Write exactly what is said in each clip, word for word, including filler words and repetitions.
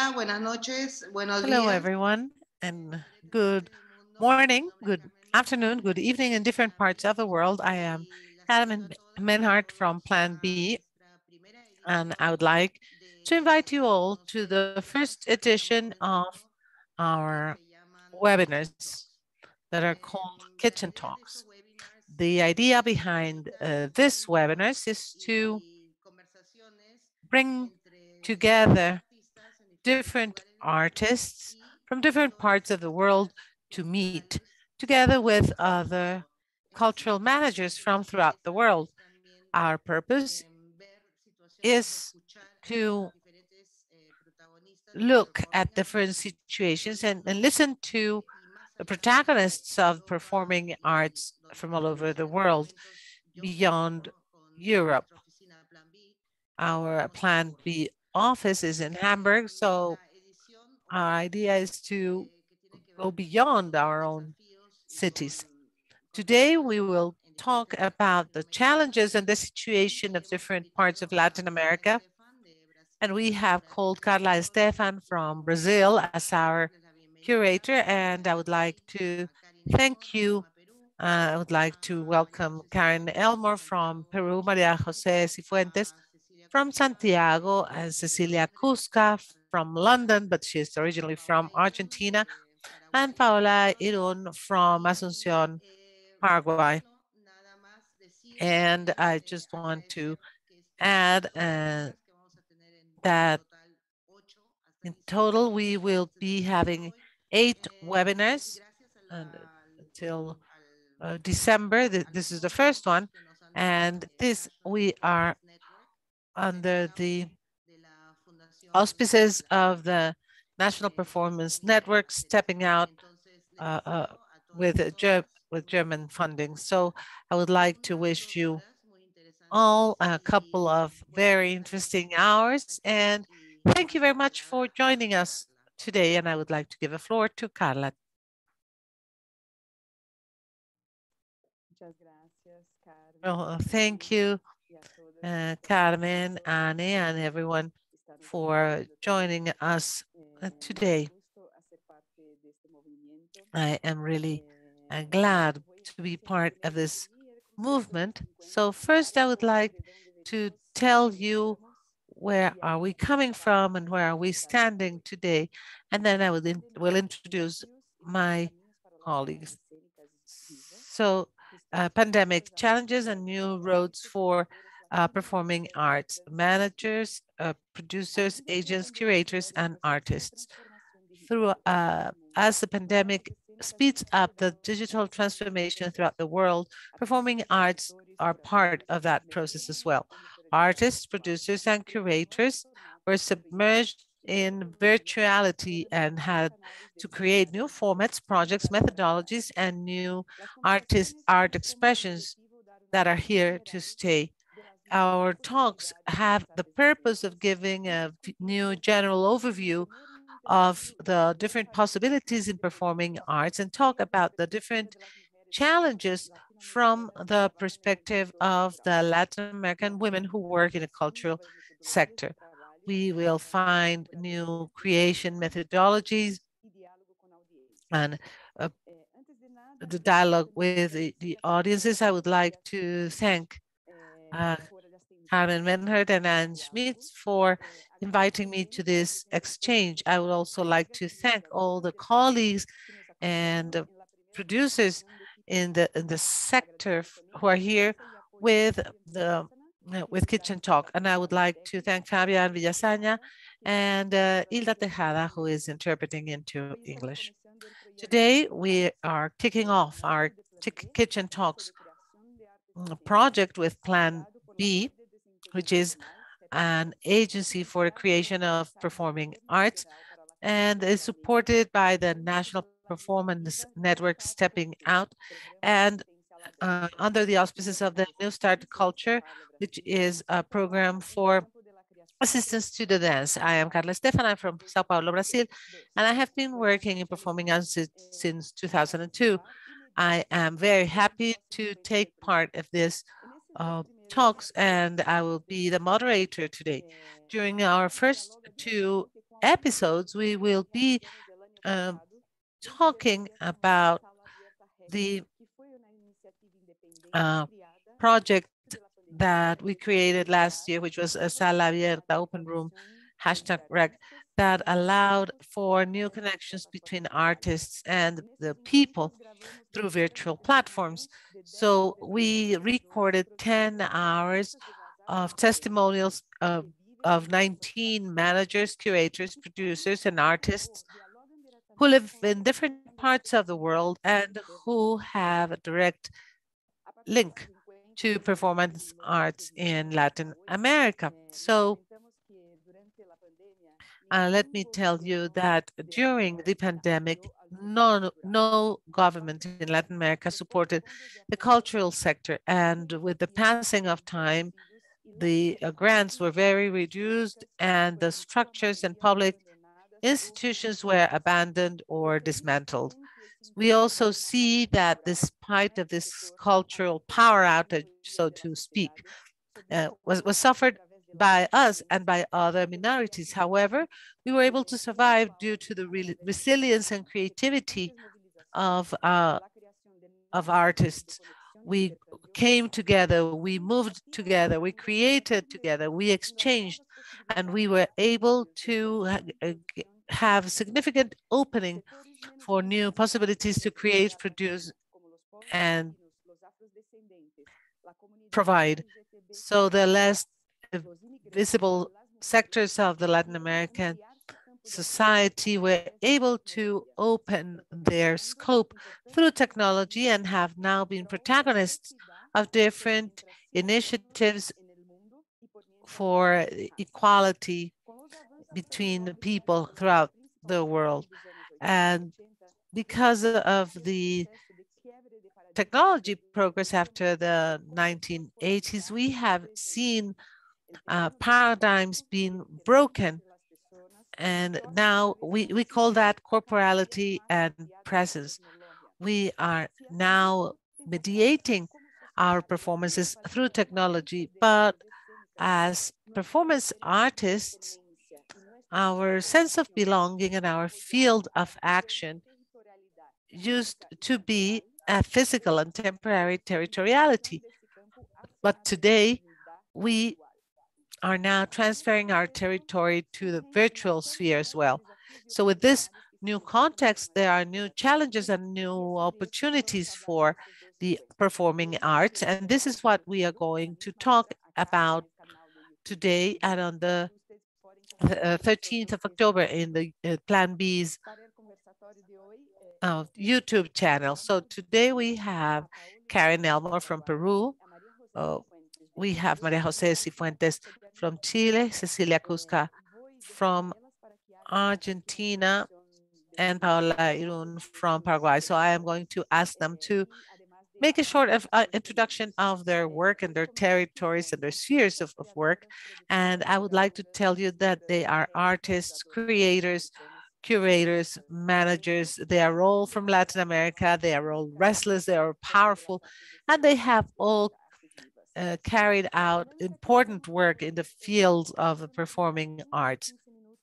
Hola, buenas noches, buenos Hello, días. everyone, and good morning, good afternoon, good evening in different parts of the world. I am Carmen Menhart from Plan B, and I would like to invite you all to the first edition of our webinars that are called Kitchen Talks. The idea behind uh, this webinars is to bring together different artists from different parts of the world to meet together with other cultural managers from throughout the world. Our purpose is to look at different situations and, and listen to the protagonists of performing arts from all over the world beyond Europe. Our Plan B office is in Hamburg, so our idea is to go beyond our own cities. Today, we will talk about the challenges and the situation of different parts of Latin America. And we have called Carla Estefan from Brazil as our curator. And I would like to thank you. Uh, I would like to welcome Karen Elmore from Peru, Maria Jose Cifuentes from Santiago, and Cecilia Cusca from London, but she is originally from Argentina, and Paola Irun from Asunción, Paraguay. And I just want to add uh, that in total, we will be having eight webinars and, uh, until uh, December. This is the first one. And this, we are under the auspices of the National Performance Network, stepping out uh, uh, with, uh, Ger with German funding. So I would like to wish you all a couple of very interesting hours. And thank you very much for joining us today. And I would like to give the floor to Carla. Oh, thank you, uh, Carmen, Anne, and everyone for joining us uh, today. I am really uh, glad to be part of this movement. So first, I would like to tell you where are we coming from and where are we standing today, and then I will, in, will introduce my colleagues. So uh, pandemic challenges and new roads for uh, performing arts, managers, uh, producers, agents, curators, and artists. Through, uh, as the pandemic speeds up the digital transformation throughout the world, performing arts are part of that process as well. Artists, producers, and curators were submerged in virtuality and had to create new formats, projects, methodologies, and new artist art expressions that are here to stay. Our talks have the purpose of giving a new general overview of the different possibilities in performing arts and talk about the different challenges from the perspective of the Latin American women who work in a cultural sector. We will find new creation methodologies and uh, the dialogue with the, the audiences. I would like to thank uh, Karen Menhert and Anne Schmidt for inviting me to this exchange. I would also like to thank all the colleagues and uh, producers in the in the sector who are here with the uh, with Kitchen Talk. And I would like to thank Fabian Villasaña and uh, Hilda Tejada, who is interpreting into English. Today, we are kicking off our Kitchen Talks project with Plan B, which is an agency for the creation of performing arts, and is supported by the National Performance Network Stepping Out, and uh, under the auspices of the New Start Culture, which is a program for assistance to the dance. I am Carla Stefan, I'm from Sao Paulo, Brazil, and I have been working in performing arts since two thousand two. I am very happy to take part of this uh, talks, and I will be the moderator today. During our first two episodes, we will be uh, talking about the uh, project that we created last year, which was a Sala Abierta, open room, hashtag rec, that allowed for new connections between artists and the people through virtual platforms. So we recorded ten hours of testimonials of, of nineteen managers, curators, producers, and artists who live in different parts of the world and who have a direct link to performance arts in Latin America. So uh, let me tell you that during the pandemic, no, no government in Latin America supported the cultural sector. And with the passing of time, the uh, grants were very reduced and the structures and public institutions were abandoned or dismantled. We also see that despite of this cultural power outage, so to speak, uh, was, was suffered by us and by other minorities. However, we were able to survive due to the re resilience and creativity of, uh, of artists. We came together, we moved together, we created together, we exchanged, and we were able to uh, have significant opening for new possibilities to create, produce, and provide. So the less visible sectors of the Latin American society were able to open their scope through technology and have now been protagonists of different initiatives for equality between people throughout the world. And because of the technology progress after the nineteen eighties, we have seen uh, paradigms being broken. And now we, we call that corporality and presence. We are now mediating our performances through technology, but as performance artists, our sense of belonging and our field of action used to be a physical and temporary territoriality. But today, we are now transferring our territory to the virtual sphere as well. So with this new context, there are new challenges and new opportunities for the performing arts. And this is what we are going to talk about today and on the uh, thirteenth of October in the uh, Plan B's uh, YouTube channel. So today we have Karen Elmore from Peru. Uh, we have Maria Jose Cifuentes from Chile, Cecilia Cusca from Argentina, and Paola Irun from Paraguay. So I am going to ask them to make a short uh, introduction of their work and their territories and their spheres of, of work. And I would like to tell you that they are artists, creators, curators, managers. They are all from Latin America. They are all restless. They are powerful, and they have all uh, carried out important work in the field of the performing arts.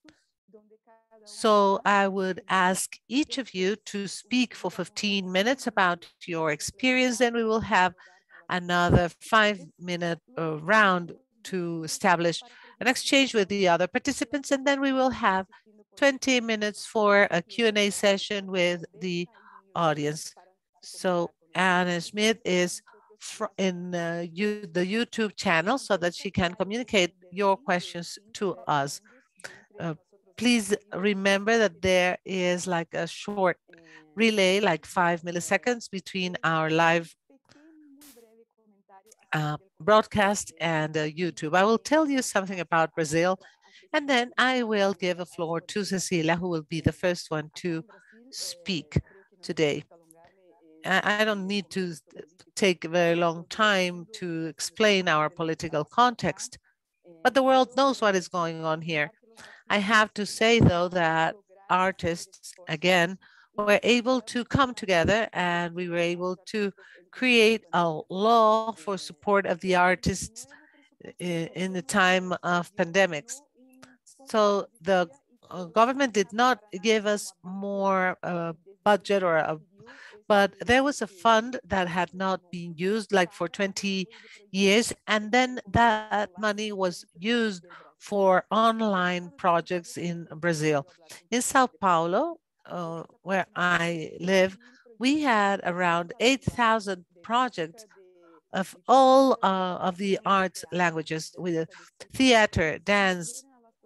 So I would ask each of you to speak for fifteen minutes about your experience, and we will have another five minute uh, round to establish an exchange with the other participants, and then we will have twenty minutes for a Q and A session with the audience. So Anna Smith is in uh, you, the YouTube channel so that she can communicate your questions to us. Uh, please remember that there is like a short relay, like five milliseconds between our live uh, broadcast and uh, YouTube. I will tell you something about Brazil, and then I will give a floor to Cecilia, who will be the first one to speak today. I, I don't need to take a very long time to explain our political context, but the world knows what is going on here. I have to say, though, that artists, again, were able to come together and we were able to create a law for support of the artists in the time of pandemics. So the uh, government did not give us more uh, budget or a, but there was a fund that had not been used like for twenty years, and then that money was used for online projects in Brazil. In Sao Paulo, uh, where I live, we had around eight thousand projects of all uh, of the arts languages, with theater, dance,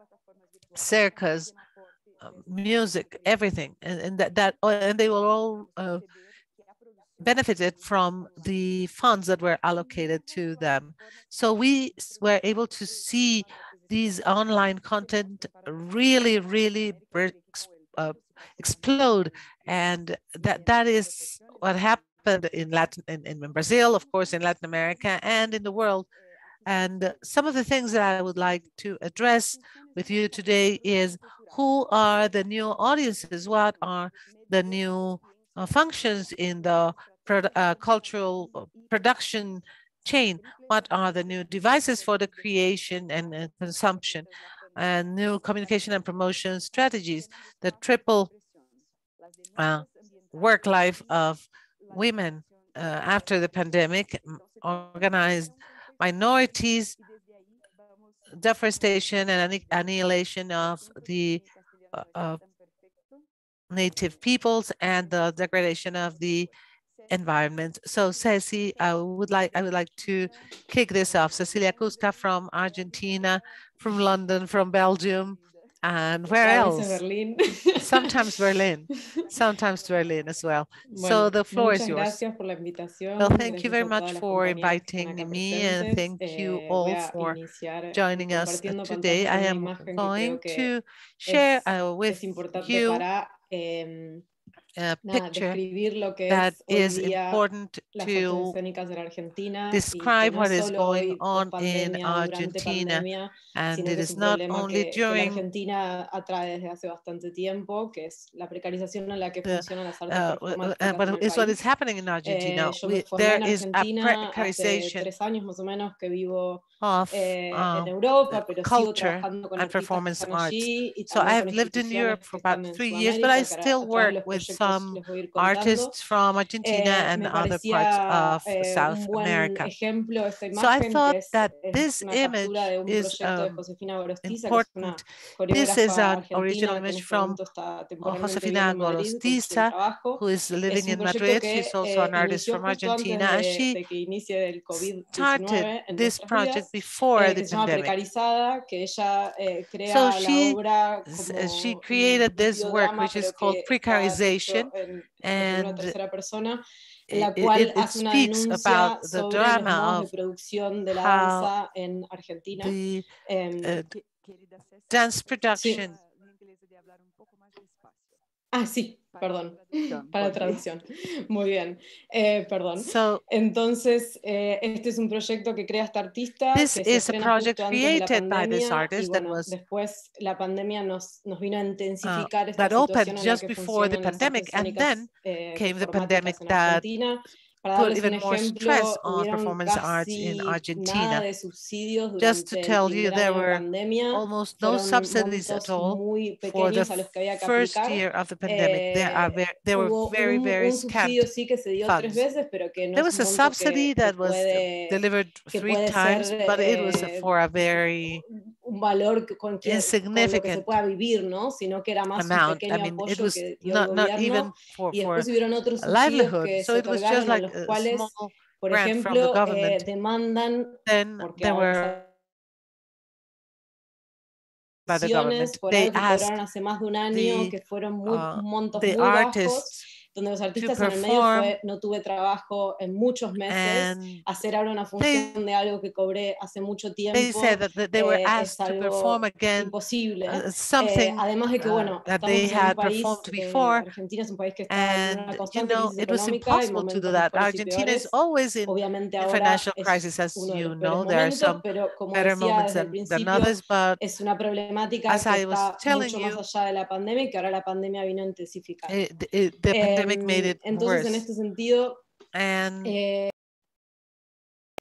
circus, um, music, everything, and, and that, that and they were all uh, benefited from the funds that were allocated to them. So we were able to see these online content really, really uh, explode, and that that is what happened in Latin, in, in Brazil, of course, in Latin America, and in the world. And some of the things that I would like to address with you today is who are the new audiences, what are the new uh, functions in the pro uh, cultural production chain, what are the new devices for the creation and uh, consumption, and new communication and promotion strategies, the triple uh, work life of women uh, after the pandemic, organized minorities, deforestation and annihilation of the uh, uh, native peoples, and the degradation of the environment. So Ceci, I would like I would like to kick this off. Cecilia Cusca from Argentina, from London, from Belgium, and where else? Berlin. Sometimes Berlin, sometimes Berlin as well. Bueno, so the floor is yours. Well, thank you very much for inviting me, and thank you all for joining us today. I am going to share uh, with you a picture that is important to describe what is going on in Argentina. And it is not only during Argentina atrae desde hace bastante tiempo, que es la precarización en la que funcionan las artes uh, performáticas but en el it's what país. is happening in Argentina. Eh, yo we, me formé there en is a Argentina hace precarization tres años más o menos que vivo of eh, uh, en Europa, pero sigo culture trabajando con and artistas que performance están arts. allí y So también I've con lived in instituciones Europe for que about están en three years, but I Sudamérica, que still a través de work los with proyectos some les voy a ir contando. artists from Argentina Eh, and me other parts parecía of eh, South un buen America. ejemplo esta So I imagen, thought que es, that es this una captura image de un is proyecto de um, Josefina Gorostiza, que es una important. This is coreógrafa an original argentina que en image este from momento está uh, temporalmente viviendo Josefina en Madrid con quien Gorostiza, trabajo. who is living Es un in proyecto Madrid. que She's also eh, an artist inició from justo antes Argentina, and de, she de que inicie el COVID started diecinueve en this nuestras project vidas, before eh, the que se llama pandemic. Precarizada, que ella eh, So crea la she obra she como created un this work, biodrama, which is pero called que está Precarization, dicho en, de primera o and tercera persona, en it, la cual it, it hace una speaks about denuncia the sobre los drama modos de of producción de la how danza en Argentina. the Eh, uh, dance sí. production. Ah, sí, perdón, para la traducción. Muy bien, eh, perdón. So Entonces, eh, este es un proyecto que crea esta artista, this que se is a estrena project justo antes de la created by this pandemia, y artist that bueno, was después la pandemia nos, nos vino a uh, intensificar esta that opened situación en la just que before the funcionan las artes pandemic, and then escénicas eh, came the pandemic performáticas en that Argentina. Para put darles un even more stress ejemplo, on hubieron performance arts in casi nada Argentina. de subsidios Just to durante el tell you, primer there año de were pandemia, almost no fueron subsidies at montos all muy for the pequeños a los que había que first aplicar. year of the pandemic. There are Eh, very, there were hubo very, un, very un scant subsidio sí que se dio tres funds. veces, pero que no There es was un a monto subsidy que, que that was puede, delivered que three puede ser times, but it was eh, for a very un valor que, con, que, con lo que se insignificant pueda vivir, ¿no? Sino que era más un amount. I pequeño mean, it apoyo was que dio el not not gobierno, even for y for después hubieron otros a subsidios livelihood. que So se it was just otorgaron en like los a cuales, small por grant from the ejemplo, eh, government. demandan, Then porque there were by the government. por They algo que cobraron asked hace más de un año, the que fueron muy, uh, montos the muy bajos, artists donde los to artistas en el medio perform, fue, no tuve trabajo en muchos meses, and hacer ahora una they función de algo que cobré hace mucho they tiempo said that, that they were eh, es asked to perform algo again imposible. uh, Eh, something además de que, uh, bueno, that they estamos en un had país, performed eh, before. Argentina es un país que está en una And, you constante know, crisis it was económica y impossible to do momentos that. mejores y Argentina is peores. always in, Obviamente in ahora financial es crisis, as uno de you los peores know. There are momentos, some pero como better decía moments desde el than, than principio, others, but es una problemática as que I was está telling mucho más you, allá de la pandemia y que ahora la pandemia vino a intensificar. it, it, the Eh, pandemic made it entonces, en worse. este sentido, And eh,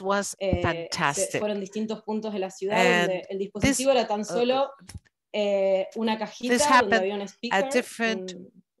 This was eh, fantastic. fueron distintos puntos de la ciudad And donde el dispositivo this, era tan solo eh, una this cajita donde happened había un at speaker, different un,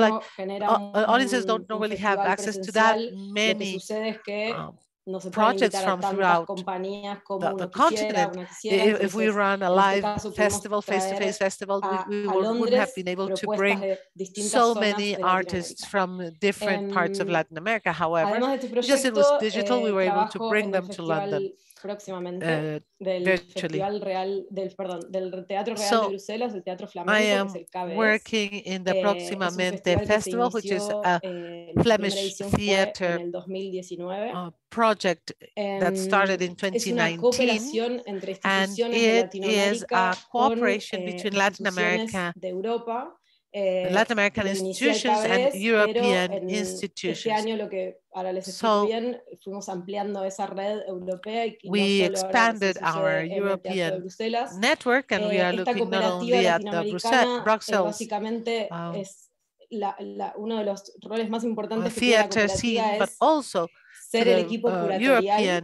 like genera uh, audiences don't, un, don't un really have festival access to that presencial, lo que many sucede es que um, no se pueden projects invitar a from tantas throughout compañías como the, uno the quisiera, continent. una quisiera. If, if we Entonces, run a en este live caso, pudimos festival, face-to-face traer festival, we, a, we a were- wouldn't have Londres been able to propuestas bring de distintas so zonas many de artists Latinoamérica. from different parts of Em, Latin America. However, Además de este because it was proyecto, digital, we eh, were able to trabajo bring en el them to London festival próximamente uh, del virtually. Festival Real, del, perdón, del Teatro Real de So Bruselas, el Teatro I Flamenco, que es am el K B S. working in the Eh, es un Proximamente festival que se Festival, which is inició, a eh, la primera Flemish edición fue en theater el dos mil diecinueve. uh, project that started in Em, es twenty una nineteen, cooperación entre and instituciones de it is Latinoamérica a con cooperation eh, between Latin instituciones America, de Europa. Eh, Latin American lo inició el institutions and K B S, European pero en este institutions. año, lo que ahora les explico So bien, fuimos ampliando esa red europea y, y no we solo ahora que se expanded our sucede en el Teatro de European Bruselas. network, and we Eh, are esta looking not cooperativa only at the Brussels, latinoamericana eh, Brussels básicamente um, es la, la, uno de los roles más importantes que tiene la theater cooperativa scene, but es also to ser el the equipo uh, curatorial European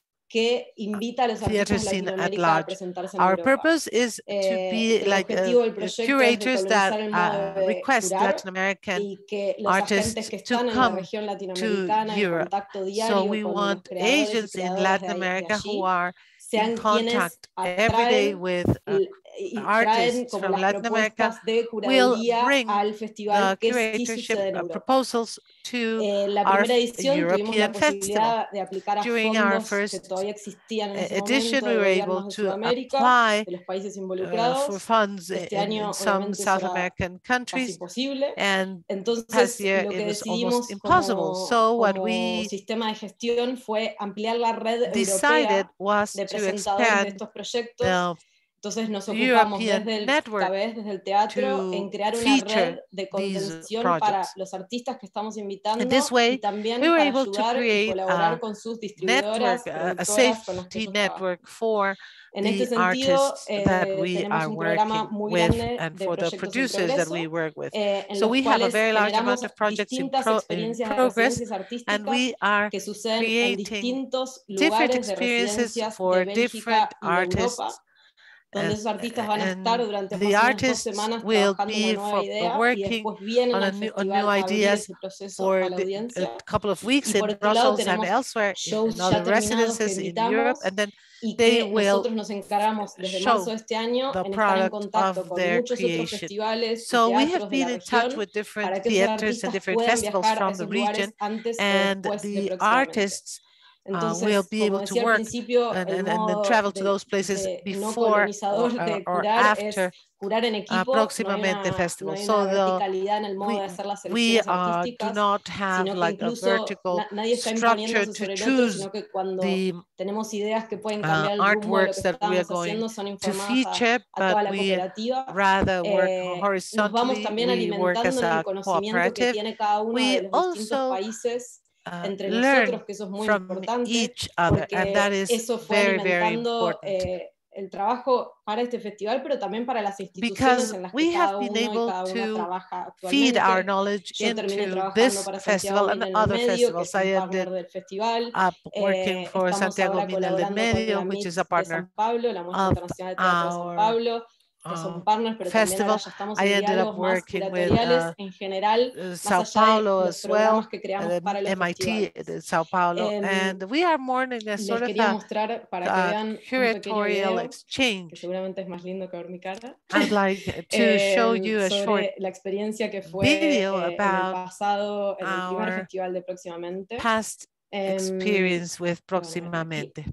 que invita a los theater artistas de scene at Latinoamérica a large. presentarse en Our Europa. purpose is to Eh, be el like uh, objetivo del proyecto es curators that decolonizar el modo uh, de request curar Latin American y que los agentes artists que to están en la come región to latinoamericana en Europe. contacto So diario we con los want creadores y agents in creadoras Latin de, de America who allí are in sean quienes contact every day atraen with uh, l- y traen artists como from las Latin America, propuestas de will curaduría bring al festival the que sí curatorship sucede en uh, Europa. proposals to Eh, la our primera edición tuvimos la European festival. posibilidad de aplicar a During our fondos que first todavía existían en ese edition, momento we de were able gobiernos de to Sudamérica, apply de los países uh, for involucrados. funds Este in, año in some obviamente South será American casi countries, imposible. and past Entonces year lo it que was almost decidimos impossible. como, So what como we sistema de gestión fue ampliar la red decided europea was de to presentadores de expand estos proyectos. the Entonces nos ocupamos European desde el network K B S, desde el teatro, en to crear una red feature de these contención para projects. los artistas que estamos In invitando this y way, we también were para able to ayudar y create colaborar a con sus network, distribuidoras, a, a productoras con las que safety ellos trabajan. network for En the este sentido, artists that eh, we tenemos are un programa working muy with grande and de for the proyectos en producers that progreso, we work with. eh, en So los we have a cuales very large generamos amount of projects in, distintas pro, in experiencias de progress, residencias and artísticas we are que suceden en creating distintos different lugares de experiences residencias for de different Bélgica y de Europa, artists. donde And, esos artistas van a estar and durante the más o menos dos artists semanas will trabajando una be nueva for idea y working después vienen on a al new, on new festival a abrir ideas ese proceso for a la the, audiencia. a couple of weeks Y por in otro lado Brussels and tenemos elsewhere in, shows in ya other terminados que residences in Europe, invitamos and then y they que will nosotros nos encargamos desde marzo show de este año the en estar en product contacto of con their muchos otros creation. festivales y So we have teatros de la been in touch región with different para que esos theaters and artistas different puedan festivals viajar a from the esos region, lugares antes o and después de the próximamente. artists uh, will Entonces, be como able to decía al work principio, and, el and, and then modo travel to de, those places de no before or, colonizador or, de or curar es after curar en uh, equipo, no hay Proximamente una, no Festival. hay So una the, verticalidad en el modo we, de hacer las we selecciones uh, do artísticas, not have sino que like a incluso vertical na, nadie está structure imponiéndose to sobre el otro, choose sino que cuando the tenemos ideas que pueden uh, cambiar el rumbo de lo artworks que that we are estábamos going haciendo son to informadas a, feature, a but toda la we cooperativa. rather work Eh, nos vamos horizontally. también We work as alimentando en el a conocimiento que cooperative. tiene cada uno We de los distintos also países uh, entre learn nosotros, que eso es muy from importante, each other, and that porque is eso fue very, very alimentando important. eh, el trabajo para este festival, pero también para las instituciones Because en las que we have cada been uno y able cada una to trabaja feed our actualmente. knowledge Yo terminé into trabajando this para Santiago festival Mil and en el other medio, que es festivals. I un ended partner del festival. up working Eh, for estamos Santiago ahora Mil del colaborando con Medio, la which M I is a T de partner San Pablo, la Muestra of Internacional de Teatro de San our Pablo, que uh, son partners, pero también ahora festival. ya estamos I en ended up diálogos más working with curatoriales uh, en general, uh, más Sao allá de Paulo los as programas well, que creamos uh, para los M I T festivales. in Sao Paulo, Eh, and we are more in a les sort of quería a, mostrar para que a vean un pequeño curatorial video, que exchange. seguramente es más lindo que ver mi cara, I would like to eh, show you a short sobre la experiencia que fue video eh, en el about pasado, en el primer our festival de Próximamente. past Eh, experience with lo van a ver aquí. Proximamente.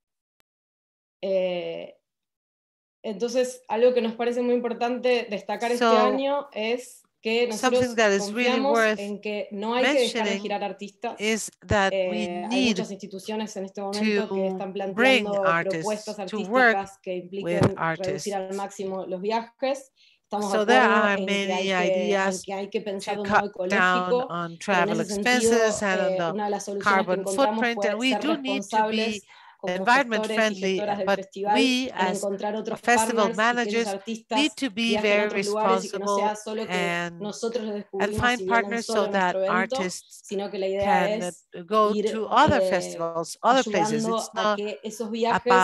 Eh, entonces, algo que nos parece muy importante destacar este So, año es que nosotros something that is really confiamos worth en que no hay que dejar de mentioning girar artistas. is that we Eh, hay need muchas instituciones en este momento que to están bring planteando artists propuestas to work artísticas que with impliquen reducir artists. al máximo los viajes. Estamos So de there acuerdo are en que, hay many que, en ideas que hay que pensar to de un modo cut down ecológico, on pero en travel ese sentido expenses and on eh, the una de las soluciones que carbon encontramos footprint, fue and we ser do need to be responsables como environment gestores y friendly, gestoras del but festival we en as encontrar otros festival partners y que esos managers need artistas to be viajen a very otros lugares y que no sea responsible solo que and, nosotros los and descubrimos find y vienen partners solo so a that nuestro evento, artists sino que la idea can es go ir to other eh, festivals, other places. ayudando It's a not que esos viajes about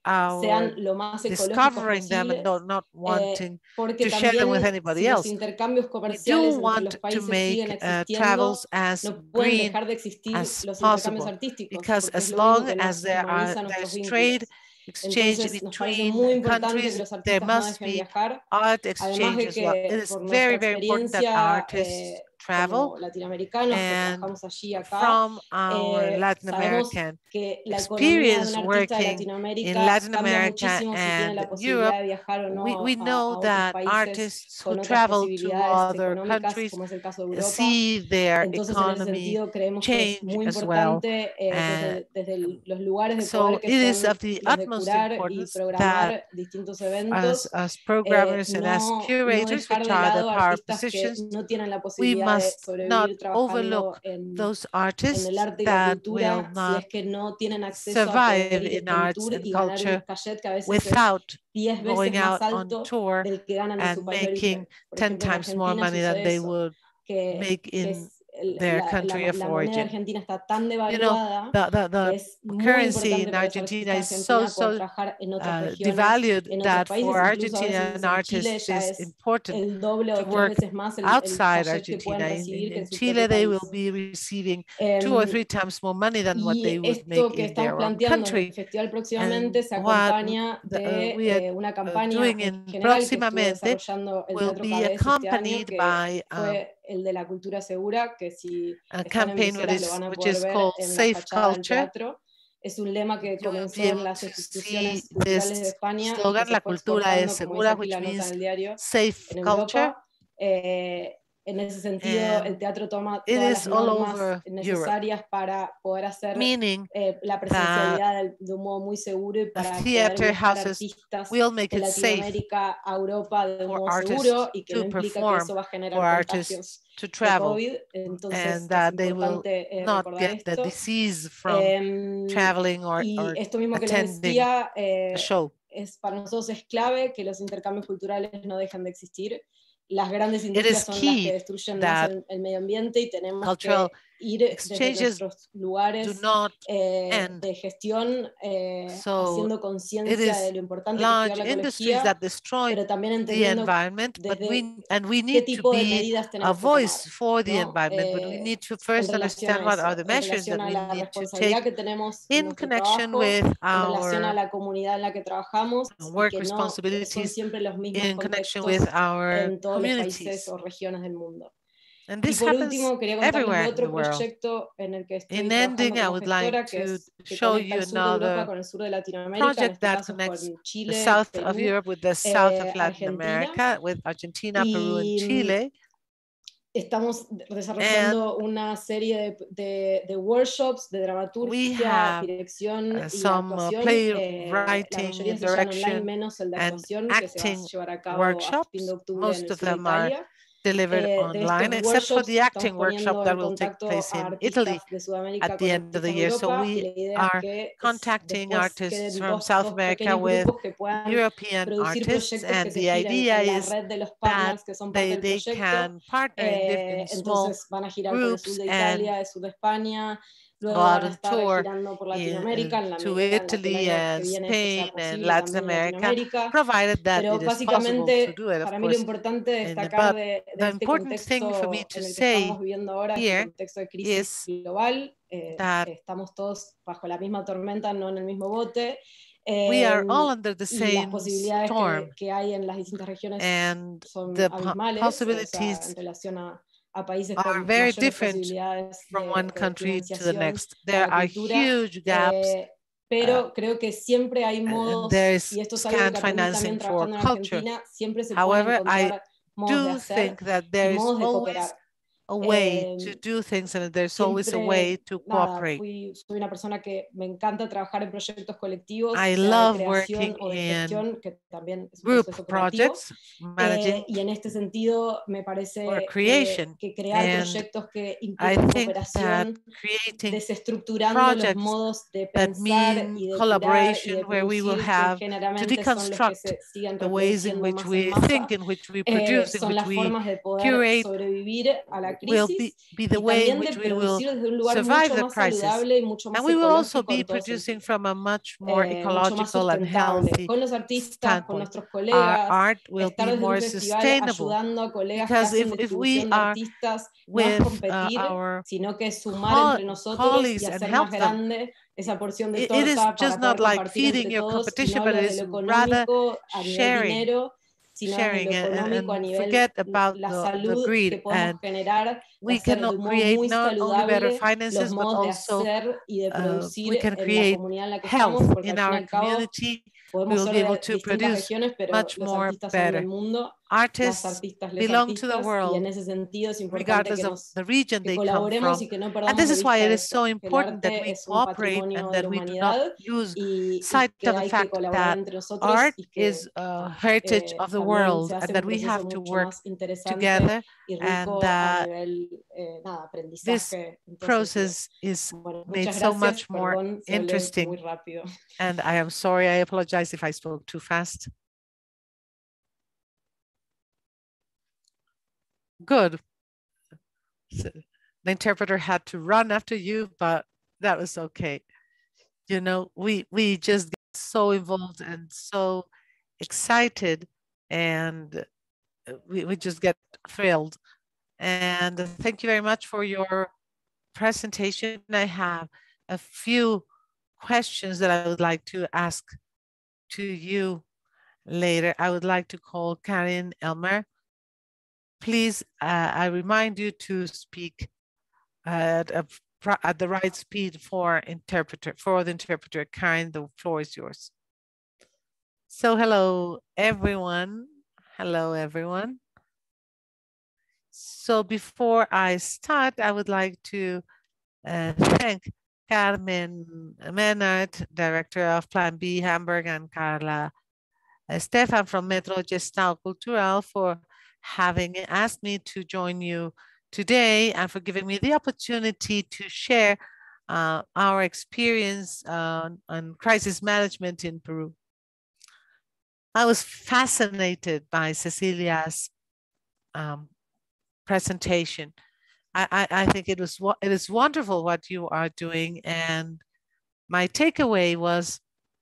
sean our lo más ecológicos discovering them and posibles, not, not eh, wanting porque to share them with también anybody si los else. intercambios We do comerciales entre want los to países siguen make uh, existiendo, travels as no pueden green dejar de existir as los intercambios possible, artísticos, because porque es as lo único long que as nos there are humaniza nuestros there's trade vínculos. exchange Entonces nos parece between muy importante que countries, los there artistas no must dejen be viajar, art además exchange de as well. It que is por very, nuestra very important that experiencia artists eh, travel, como latinoamericanos que and trabajamos allí acá, from our eh, Latin sabemos American que la economía de experience un artista de working in Latinoamérica Latin cambia America muchísimo si tiene and la Europe, posibilidad de viajar o no we, we a, know a otros that países artists who con otras travel to posibilidades other económicas, countries como es el caso de Europa. see their Entonces, en ese economy sentido, creemos que es change muy as well. importante eh, And desde, desde el- los lugares de so poder que it is son of the los de utmost curar y importance that programar distintos as, eventos, as eh, programmers and as no, no curators, dejar which de are the lado power artistas que positions, no tienen la we posibilidad de must not sobrevivir trabajando overlook en, those en el artists arte y la that will cultura si not es que no tienen acceso a poder survive ir in en arts tour and y ganar un culture cachet que a veces without es diez going veces más out on alto tour del que ganan en su and país de making origen. Por ten ejemplo, en times more Argentina money than sucede they eso, would que, make que in es el- their la, country la, of la moneda origin. argentina está tan You know, devaluada the, the, que the es muy currency importante in para los Argentina artistas is so, argentinos poder so trabajar en otras uh, regiones, devalued en otros that países, for incluso a veces Argentinian en Chile artists ya it's es important el doble to o tres work veces más el, el outside cachet que pueden Argentina. In, recibir in, que in en su Chile, propio they país. will be receiving Eh, two or three times more money than what they y would esto make que in estamos their own planteando en el country. festival And próximamente se what acompaña the, de uh, we are eh, una uh, campaña doing en in general que estuvo próximamente desarrollando el will Teatro be K B S este año, accompanied que by um, fue el de la cultura segura, que si a están en campaign Bruselas lo is, van a which poder is ver called en la Safe fachada del Culture. teatro. Es un lema que You will be comenzó en able las to instituciones see culturales de this España y que slogan, se la fue cultura es exportando, como dice segura, aquí which la nota en means el diario, safe en culture. Europa. Eh, en ese sentido, el And teatro toma it todas is las all normas over Europe, necesarias para poder hacer meaning eh, la that presencialidad de, de un modo muy seguro y the para poder theater viajar houses artistas will make de it safe Latinoamérica a Europa de un for modo artists seguro y que no to implica que perform, eso va a for generar contagios artists to de travel, COVID. Entonces and es that they will importante eh, not recordar get the esto. disease from Eh, traveling or, y or esto mismo que les attending decía, the eh, show. es, para nosotros es clave que los intercambios culturales no dejen de existir. Las grandes It industrias is son las que key destruyen más that el, el medio ambiente y tenemos cultural que ir desde exchanges nuestros do lugares not eh, end. de gestión eh, So haciendo it conciencia de is lo importante que es cuidar large la industries ecología, that destroy pero también the entendiendo environment, but desde we and we qué need to tipo de be medidas a tenemos que tomar, voice for the ¿no? environment, but we Eh, need to en first relación understand a what are eso, the en measures relación that a we la need to responsabilidad take que tenemos en in nuestro connection trabajo, with en relación a our la comunidad en la que trabajamos y work que no son responsibilities, siempre los mismos in connection contextos with our en todos los países communities. o regiones del mundo. And Y this por happens último, quería contarles de everywhere in the otro world. proyecto en el que estoy In trabajando ending, I como would like gestora, que, to es, que show conecta you el sur de Europa another con el sur de Latinoamérica, en project este that caso connects con the Chile, south of Perú, Europe with the south of eh, Latin Argentina. America, with Argentina, Peru, and Y Chile. estamos desarrollando And una serie de, de, de workshops de we dramaturgia, have dirección uh, y some uh, actuación. Eh, la playwriting, mayoría se llaman online, direction, menos el de and actuación, que se va a acting llevar a cabo a fin de workshops. octubre en Most el of sur de them are Italia. delivered Eh, de estos online, except for workshops the estamos acting workshop poniendo that en will take contacto place a in Italy artistas de Sudamérica at the con end of the artistas de year. So Europa y we la idea es are que contacting después artists queden from dos, South dos America pequeños with grupos que puedan European producir artists, proyectos que and se the giren idea en la is red de los that partners que son parte they, del they proyecto. can partner in, diff- Eh, in small entonces van a girar por el sur groups de and Italia, el sur de España, go luego out van a on estar tour girando por in, Latinoamérica en la to medida en la que el Italy año que and viene esto sea Spain and posible Latin también en America, Latinoamérica. provided that Pero it is possible to básicamente do it, of para mí lo course. importante de In the, destacar but de, de the este important thing for me contexto to en el que say estamos viviendo ahora, este here contexto de crisis is global, eh, that estamos todos bajo la misma tormenta, no en el mismo bote. we are Eh, all under the y las same posibilidades storm, que, que hay en las distintas regiones and son the po- abismales, o sea, possibilities en relación a, a países are con very mayores different posibilidades from de, one de country to the financiación next. a There la are cultura. huge gaps, Eh, uh, pero creo que siempre hay and there modos, is y esto es algo scant que aprendí financing también for trabajando en culture. Argentina, siempre se pueden However, I encontrar modos de do hacer think that y there is modos de always cooperar. a way Eh, to do things, and there's always a way siempre, to nada, cooperate. fui, soy una persona que me encanta trabajar en proyectos colectivos, I sea de love creación working o de in gestión, que también es un group proceso creativo. projects, managing Eh, y en este sentido me or parece creation. que, que crear And proyectos que I impliquen think that cooperación, creating desestructurando los projects modos de that pensar mean y de curar y collaboration, de where we will producir, que have to generalmente son los que deconstruct se siguen the ways in reproduciendo which más en we masa, think, in which we eh, produce, in son which las we formas de poder curate, sobrevivir a la la will crisis be, be the y way in también de which we will producir desde un lugar survive mucho the más crisis. saludable y mucho And más we will also ecológico be en todo producing sentido. from a much more Eh, mucho más ecological and sustentable, healthy con los artistas, con standpoint. nuestros Our colegas, art will estar be desde more un festival sustainable, ayudando a colegas que because hacen if, if we distribución de are artistas, no es with uh, competir, our sino que es sumar co entre nosotros colleagues y and hacer help más them, grande esa porción de it, it is torta just para not poder like compartir feeding entre your todos, y no competition, but hablo it desde is lo rather económico a nivel sharing, dinero, sino desde lo sharing and, económico a and nivel forget about la the, the salud que greed. podemos And generar, de we hacer de cannot un modo create muy not only better saludable los finances, but modos de also hacer y de uh, we producir can en la create comunidad en la que health estamos, porque in al fin y our al cabo community. We podemos will ser be able de to distintas produce regiones, pero much los more artistas son del better. mundo, las Artists artistas, les belong to the artistas, y en world, ese sentido es importante regardless que, of nos, the region que they come colaboremos from. y que no And perdamos this de is why vista it is so eso, que el important that arte we es un cooperate patrimonio and de that la we do not humanidad lose y, y sight que of the hay que fact colaborar that entre nosotros art y que is a ah, heritage eh, of the también world se and hace that un we proceso have to mucho work más interesante together, y and rico a that nivel eh, nada, this aprendizaje en todo sentido. process is Bueno, made muchas so gracias, much more perdón si hablé muy interesting. rápido. And I am sorry, I apologize if I spoke too fast. Good. So the interpreter had to run after you, but that was okay. You know, we we just get so involved and so excited, and we, we just get thrilled. And thank you very much for your presentation. I have a few questions that I would like to ask to you later. I would like to call Karin Elmer. Please, uh, I remind you to speak at, a, at the right speed for interpreter, for the interpreter. Karin, the floor is yours. So hello, everyone. Hello, everyone. So before I start, I would like to uh, thank Carmen Menard, Director of Plan B Hamburg, and Carla Stefan from Metro Gestalt Cultural for having asked me to join you today and for giving me the opportunity to share uh, our experience uh, on crisis management in Peru. I was fascinated by Cecilia's um, presentation. I, I, I think it was it is wonderful what you are doing, and my takeaway was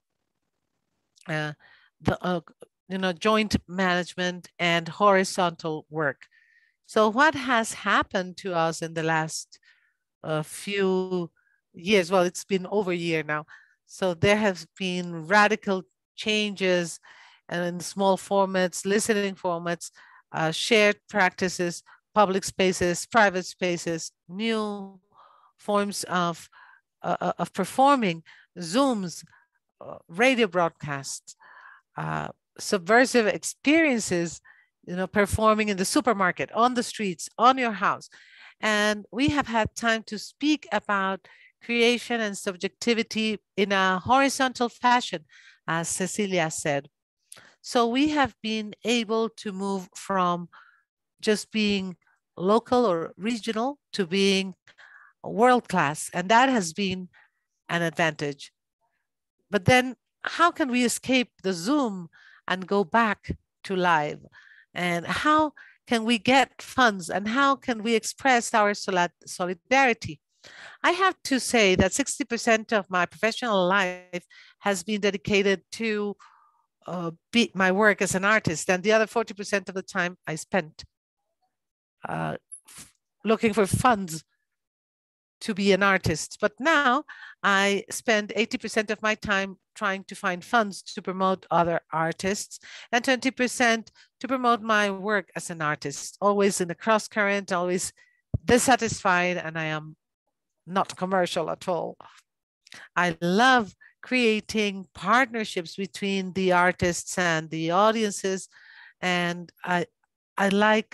uh, the uh, you know joint management and horizontal work. So what has happened to us in the last uh, few years? Well, it's been over a year now. So there have been radical changes and in small formats, listening formats, uh, shared practices, public spaces, private spaces, new forms of, uh, of performing, Zooms, uh, radio broadcasts, uh, subversive experiences, you know, performing in the supermarket, on the streets, on your house. And we have had time to speak about creation and subjectivity in a horizontal fashion, as Cecilia said. So we have been able to move from just being local or regional to being world-class, and that has been an advantage. But then how can we escape the Zoom and go back to live? And how can we get funds, and how can we express our solidarity? I have to say that sixty percent of my professional life has been dedicated to uh, be my work as an artist, and the other forty percent of the time I spent uh, looking for funds to be an artist. But now I spend eighty percent of my time trying to find funds to promote other artists and twenty percent to promote my work as an artist, always in a cross current, always dissatisfied, and I am not commercial at all. I love creating partnerships between the artists and the audiences, and I, I like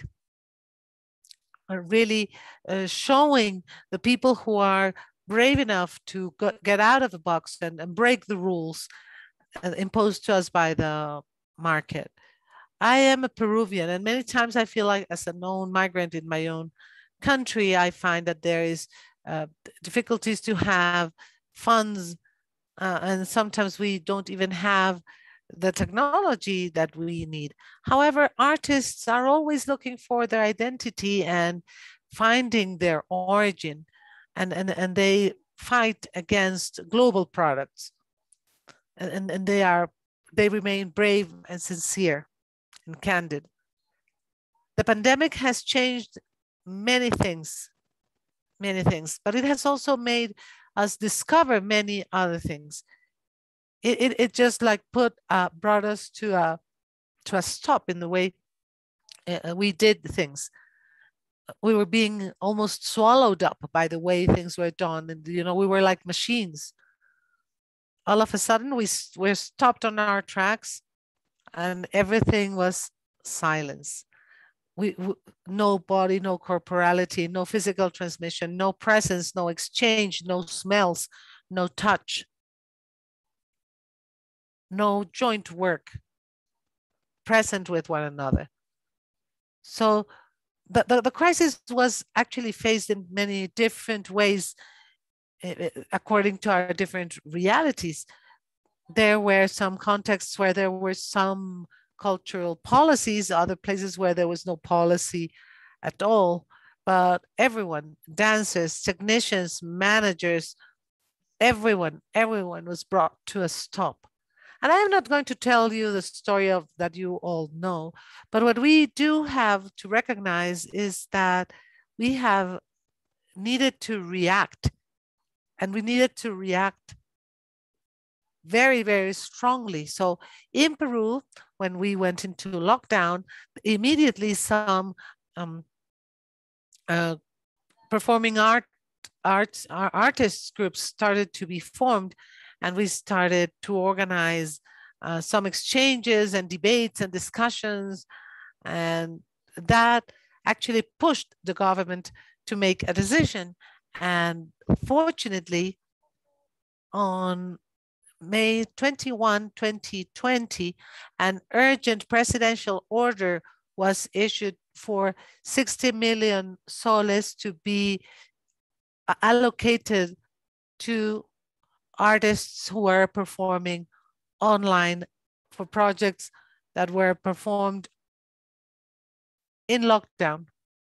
really uh, showing the people who are brave enough to go, get out of the box and, and break the rules uh, imposed to us by the market. I am a Peruvian, and many times I feel like as a known migrant in my own country, I find that there is uh, difficulties to have funds, uh, and sometimes we don't even have the technology that we need. However, artists are always looking for their identity and finding their origin, and, and, and they fight against global products. And, and, and they are, they remain brave and sincere and candid. The pandemic has changed many things, many things, but it has also made us discover many other things. It, it, it just like put, uh, brought us to a, to a stop in the way uh, we did things. We were being almost swallowed up by the way things were done. And, you know, we were like machines. All of a sudden we were stopped on our tracks and everything was silence. We, we, no body, no corporality, no physical transmission, no presence, no exchange, no smells, no touch, no joint work present with one another. So the, the, the crisis was actually faced in many different ways according to our different realities. There were some contexts where there were some cultural policies, other places where there was no policy at all, but everyone, dancers, technicians, managers, everyone, everyone was brought to a stop. And I am not going to tell you the story of that you all know, but what we do have to recognize is that we have needed to react, and we needed to react very, very strongly. So in Peru, when we went into lockdown, immediately some um, uh, performing art, arts, our artists groups started to be formed, and we started to organize uh, some exchanges and debates and discussions, and that actually pushed the government to make a decision. And fortunately, on May twenty-first, twenty twenty, an urgent presidential order was issued for sixty million soles to be allocated to artists who were performing online for projects that were performed in lockdown.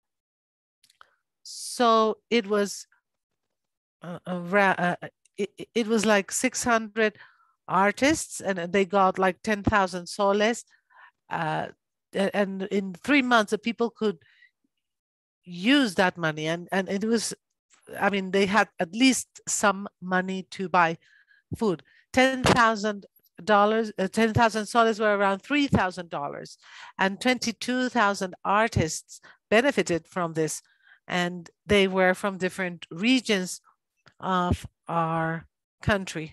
So it was uh, uh, it, it was like six hundred artists, and they got like ten thousand soles. Uh, and in three months, the people could use that money. And, and it was, I mean, they had at least some money to buy food. ten thousand dollars, uh, ten thousand soles were around three thousand dollars. And twenty-two thousand artists benefited from this. And they were from different regions of our country.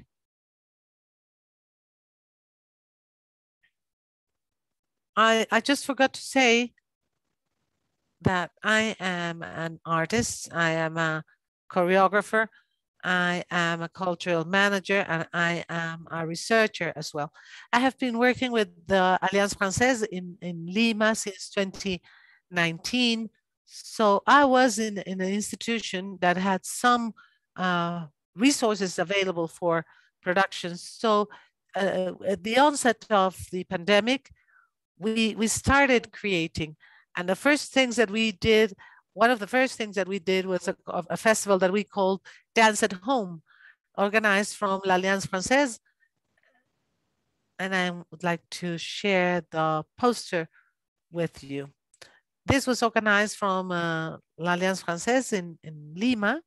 I, I just forgot to say that I am an artist, I am a choreographer, I am a cultural manager, and I am a researcher as well. I have been working with the Alliance Française in, in Lima since twenty nineteen. So I was in, in an institution that had some uh, resources available for production. So uh, at the onset of the pandemic, we, we started creating. And the first things that we did, one of the first things that we did was a, a festival that we called Dance at Home, organized from l'Alliance Française. And I would like to share the poster with you. This was organized from uh, l'Alliance Française in, in Lima.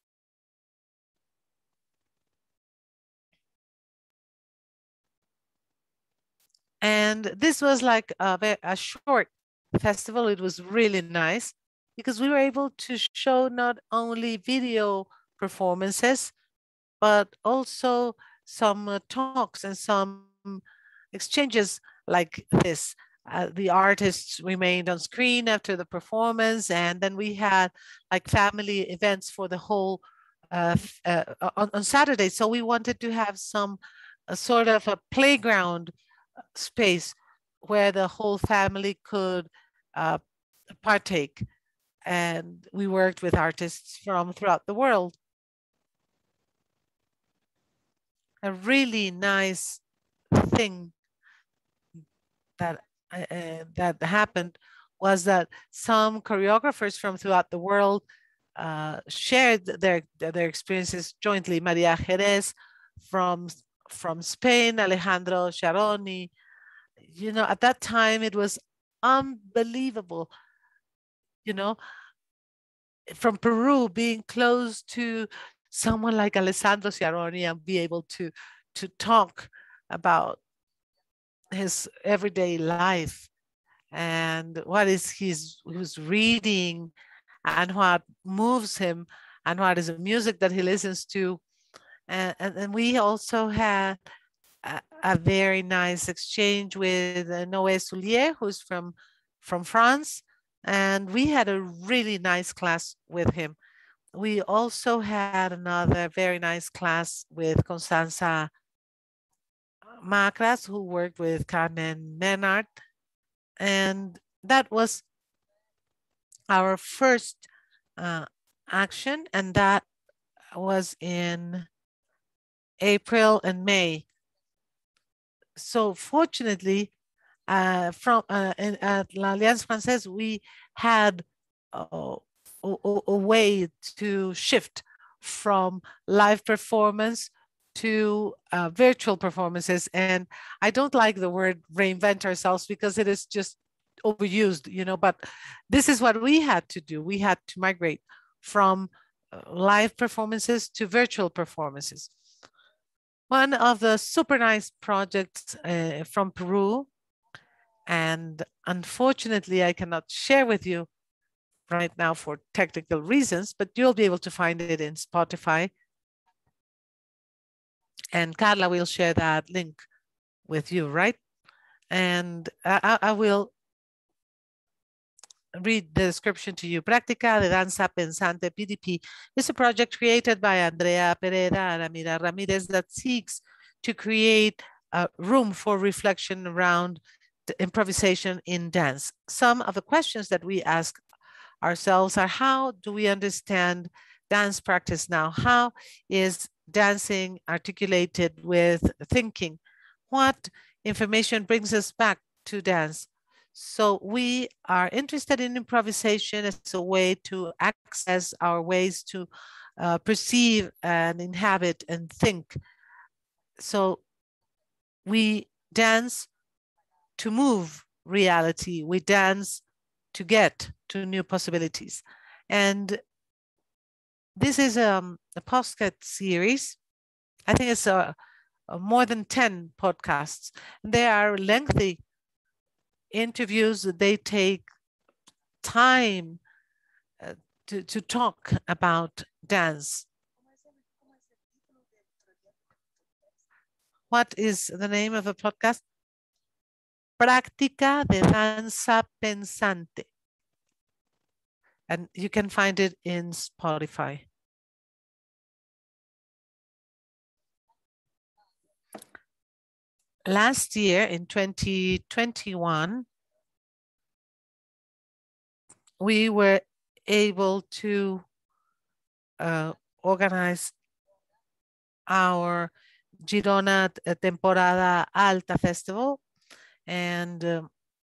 And this was like a, a short festival. It was really nice because we were able to show not only video performances, but also some uh, talks and some exchanges like this. Uh, the artists remained on screen after the performance, and then we had like family events for the whole uh, uh, on, on Saturday. So we wanted to have some a sort of a playground space where the whole family could uh, partake. And we worked with artists from throughout the world. A really nice thing that uh, that happened was that some choreographers from throughout the world uh, shared their, their experiences jointly. Maria Jerez from, from Spain, Alejandro Sciarroni. You know, at that time, it was unbelievable, you know, from Peru, being close to someone like Alessandro Sciarroni and be able to, to talk about his everyday life and what is his, his reading and what moves him and what is the music that he listens to. And, and, and we also had a, a very nice exchange with uh, Noé Soulier, who's from, from France. And we had a really nice class with him. We also had another very nice class with Constanza Macras, who worked with Carmen Menard. And that was our first uh, action, and that was in April and May. So fortunately, uh, from uh, in, at l'Alliance Française, we had uh, a, a way to shift from live performance to uh, virtual performances. And I don't like the word reinvent ourselves because it is just overused, you know, but this is what we had to do. We had to migrate from uh, live performances to virtual performances. One of the super nice projects uh, from Peru, and unfortunately I cannot share with you right now for technical reasons, but you'll be able to find it in Spotify. And Carla will share that link with you, right? And I, I will read the description to you. Práctica de Danza Pensante, P D P, is a project created by Andrea Pereda and Amira Ramirez that seeks to create a room for reflection around the improvisation in dance. Some of the questions that we ask ourselves are: how do we understand dance practice now? How is dancing articulated with thinking? What information brings us back to dance? So we are interested in improvisation as a way to access our ways to uh, perceive and inhabit and think. So we dance to move reality. We dance to get to new possibilities. And this is um, a podcast series. I think it's a, a more than ten podcasts. They are lengthy interviews. They take time uh, to, to talk about dance. What is the name of the podcast? Práctica de Danza Pensante. And you can find it in Spotify. Last year in twenty twenty-one, we were able to uh, organize our Girona Temporada Alta Festival, and um,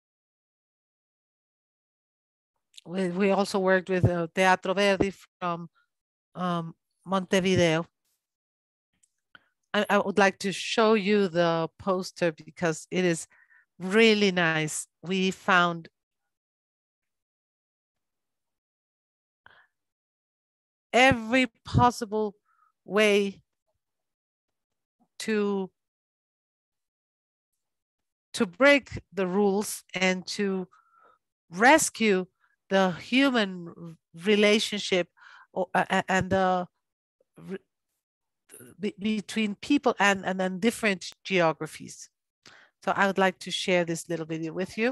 we, we also worked with uh, Teatro Verdi from um, Montevideo. I, I would like to show you the poster because it is really nice. We found every possible way to to break the rules and to rescue the human relationship or, uh, and the be, between people and and then different geographies. So I would like to share this little video with you.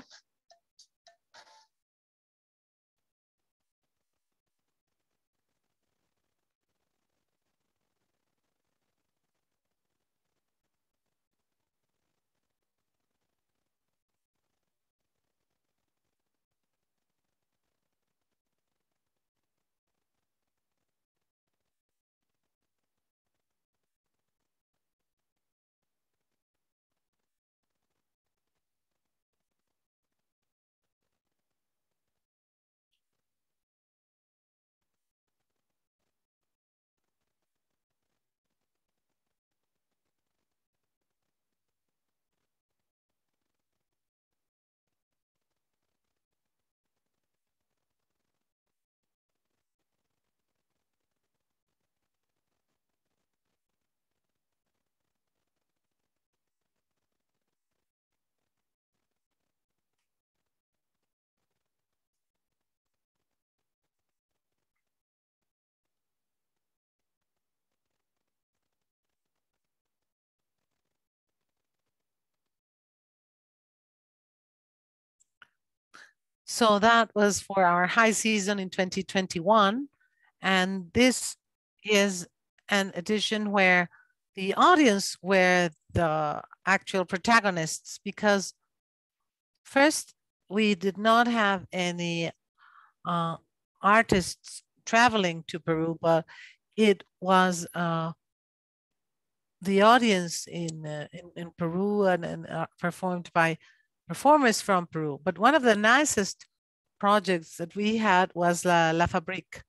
So that was for our high season in twenty twenty-one. And this is an edition where the audience were the actual protagonists, because first, we did not have any uh, artists traveling to Peru, but it was uh, the audience in, uh, in, in Peru and, and uh, performed by performers from Peru. But one of the nicest projects that we had was La, La Fabrique.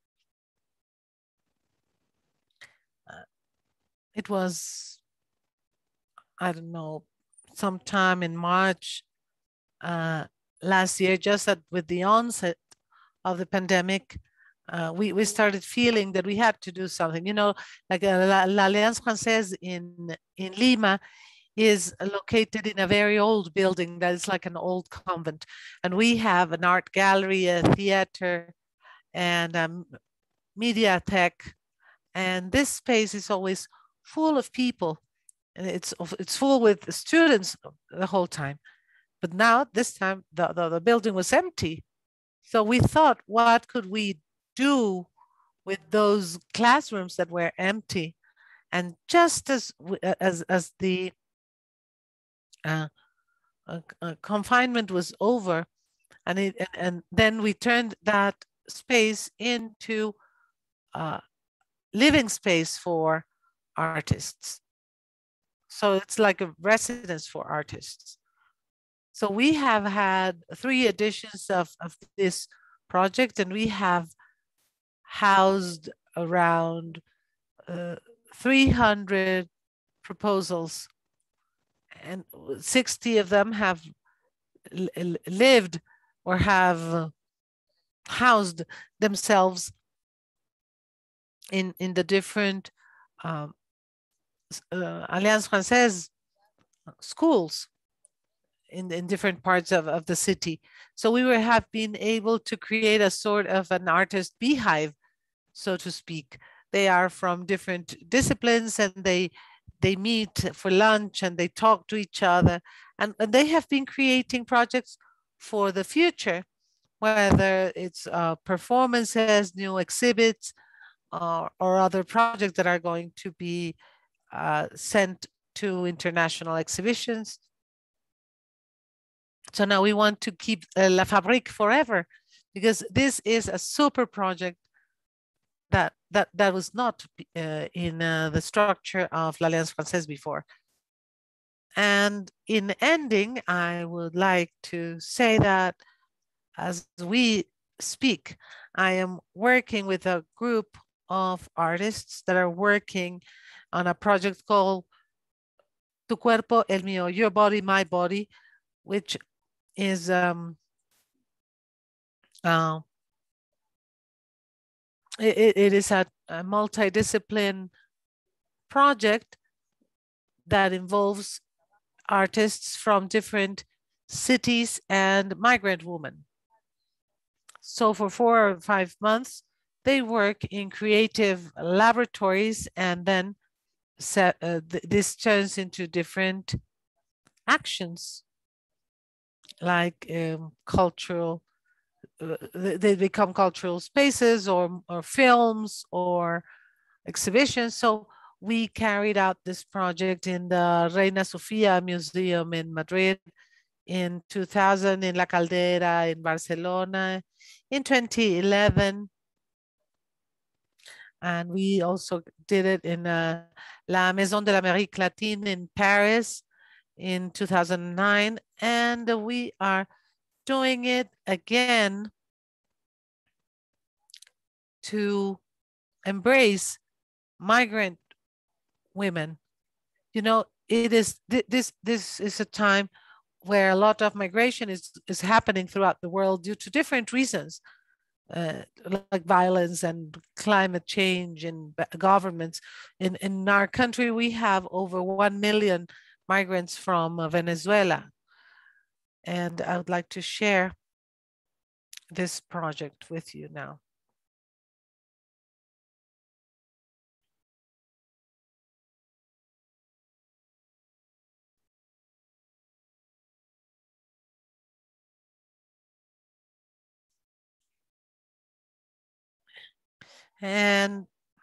Uh, it was, I don't know, sometime in March uh, last year, just that with the onset of the pandemic, uh, we, we started feeling that we had to do something. You know, like uh, La, La Alliance Française in, in Lima is located in a very old building that is like an old convent. And we have an art gallery, a theater, and a mediatheque. And this space is always full of people. And it's, it's full with students the whole time. But now, this time, the, the, the building was empty. So we thought, what could we do with those classrooms that were empty? And just as as as the uh, uh, uh, confinement was over, and it and, and then we turned that space into uh, living space for artists. So it's like a residence for artists. So we have had three editions of, of this project, and we have housed around uh, three hundred proposals, and sixty of them have lived or have housed themselves in, in the different um, uh, Alliance Française schools in, in different parts of, of the city. So we were, have been able to create a sort of an artist beehive, so to speak. They are from different disciplines, and they they meet for lunch and they talk to each other. And, and they have been creating projects for the future, whether it's uh, performances, new exhibits, uh, or other projects that are going to be uh, sent to international exhibitions. So now we want to keep uh, La Fabrique forever, because this is a super project that that that was not uh, in uh, the structure of L'Alliance Française before. And in ending, I would like to say that as we speak, I am working with a group of artists that are working on a project called Tu Cuerpo, El Mío, Your Body, My Body, which is um, uh, it, it is a, a multidiscipline project that involves artists from different cities and migrant women. So for four or five months, they work in creative laboratories, and then set, uh, th this turns into different actions, like um, cultural, uh, they become cultural spaces or, or films or exhibitions. So we carried out this project in the Reina Sofia Museum in Madrid, in two thousand in La Caldera in Barcelona, in twenty eleven. And we also did it in uh, La Maison de l'Amérique Latine in Paris in two thousand nine. And we are doing it again to embrace migrant women. You know, it is this this is a time where a lot of migration is is happening throughout the world due to different reasons, uh, like violence and climate change and governments. In in our country, we have over one million migrants from uh, Venezuela, and I would like to share this project with you now. And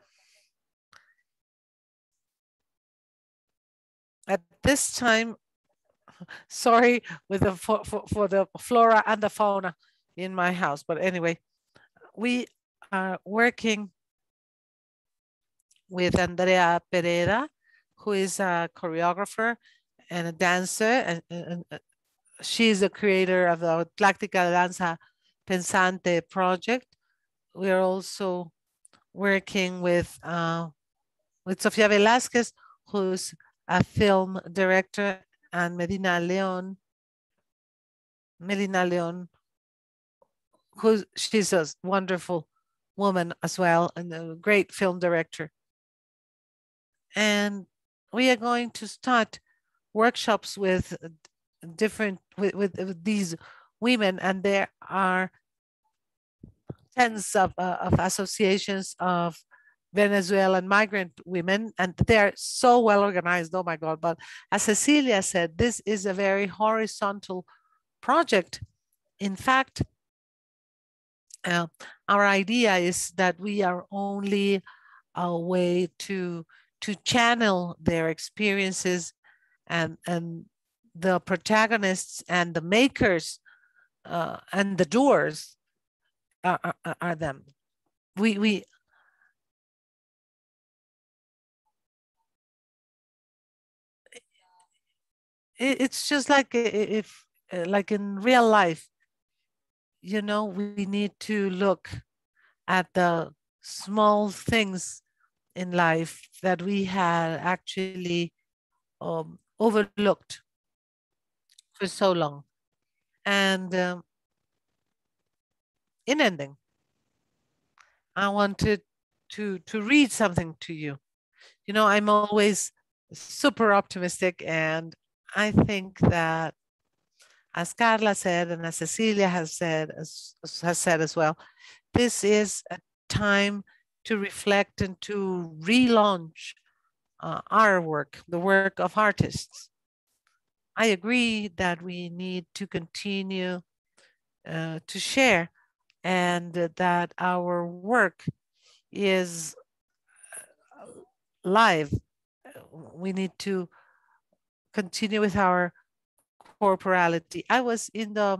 at this time, sorry with the for, for, for the flora and the fauna in my house, but anyway, we are working with Andrea Pereira, who is a choreographer and a dancer, and, and, and she is the creator of the Tláctica Danza Pensante project. We are also working with uh, with Sofia Velázquez, who's a film director, and Medina Leon, Medina Leon, who she's a wonderful woman as well, and a great film director. And we are going to start workshops with different with, with, with these women, and there are tens of, uh, of associations of Venezuelan migrant women, and they're so well organized. Oh my God. But as Cecilia said, this is a very horizontal project. In fact, uh, our idea is that we are only a way to, to channel their experiences, and, and the protagonists and the makers uh, and the doers are, are, are them. We, we it's just like if like in real life, you know, we need to look at the small things in life that we had actually um, overlooked for so long. And um, in ending, I wanted to to read something to you. You know, I'm always super optimistic, and I think that, as Carla said, and as Cecilia has said, as, has said as well, this is a time to reflect and to relaunch uh, our work, the work of artists. I agree that we need to continue uh, to share, and uh, that our work is live. We need to continue with our corporality. I was in the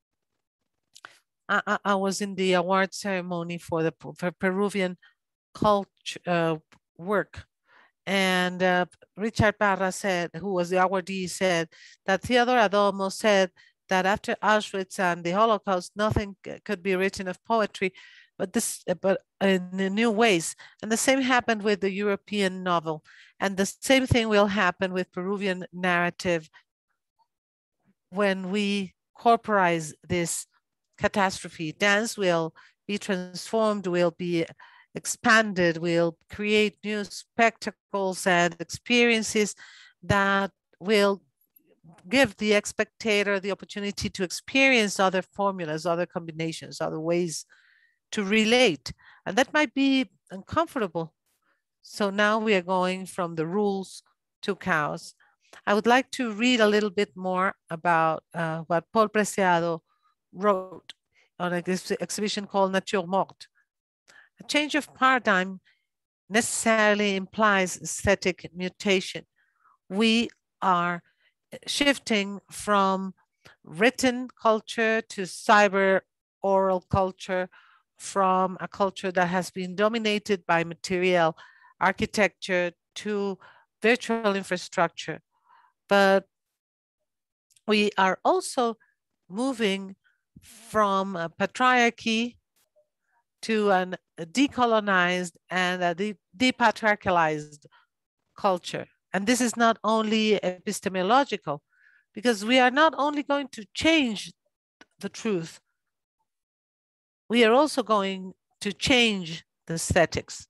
I, I was in the award ceremony for the for Peruvian culture uh, work, and uh, Richard Parra said, who was the awardee, said that Theodore Adorno said that after Auschwitz and the Holocaust, nothing could be written of poetry, but this, but in new ways. And the same happened with the European novel, and the same thing will happen with Peruvian narrative when we corporize this catastrophe. Dance will be transformed, will be expanded, will create new spectacles and experiences that will give the spectator the opportunity to experience other formulas, other combinations, other ways to relate. And that might be uncomfortable. So now we are going from the rules to chaos. I would like to read a little bit more about uh, what Paul Preciado wrote on an ex exhibition called Nature Morte. A change of paradigm necessarily implies aesthetic mutation. We are shifting from written culture to cyber oral culture, from a culture that has been dominated by material architecture to virtual infrastructure. But we are also moving from a patriarchy to an, a decolonized and a de depatriarchalized culture. And this is not only epistemological, because we are not only going to change the truth, we are also going to change the aesthetics.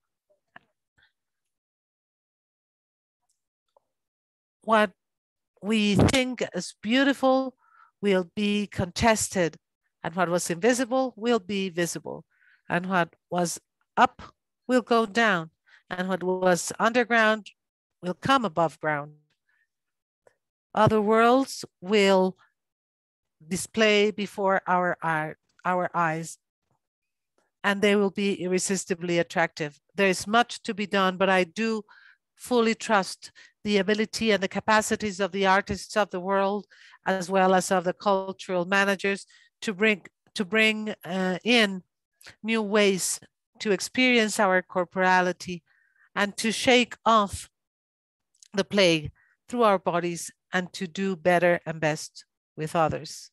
What we think is beautiful will be contested, and what was invisible will be visible, and what was up will go down, and what was underground will come above ground. Other worlds will display before our, our, our eyes. and they will be irresistibly attractive. There is much to be done, but I do fully trust the ability and the capacities of the artists of the world, as well as of the cultural managers, to bring, to bring uh, in new ways to experience our corporality and to shake off the plague through our bodies and to do better and best with others.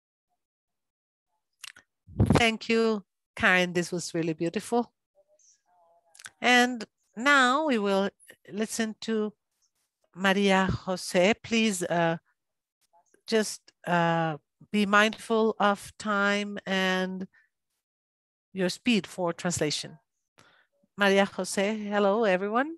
Thank you, Karen. This was really beautiful. And now we will listen to Maria Jose. Please uh, just uh, be mindful of time and your speed for translation. Maria Jose, hello, everyone.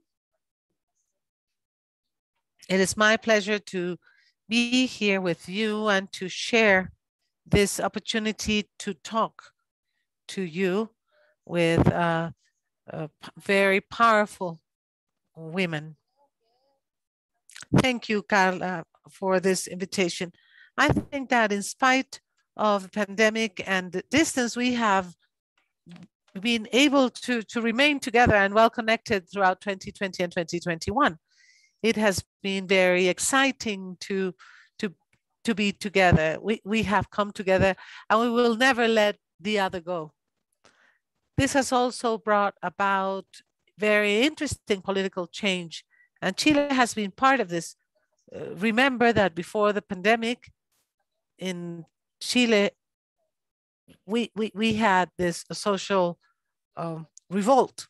It is my pleasure to be here with you and to share this opportunity to talk to you with uh, uh, very powerful women. Thank you, Carla, for this invitation. I think that in spite of the pandemic and the distance, we have been able to, to remain together and well connected throughout twenty twenty and twenty twenty-one. It has been very exciting to, to, to be together. We, we have come together and we will never let the other go. This has also brought about very interesting political change, and Chile has been part of this. Uh, remember that before the pandemic in Chile, we, we, we had this social um, revolt.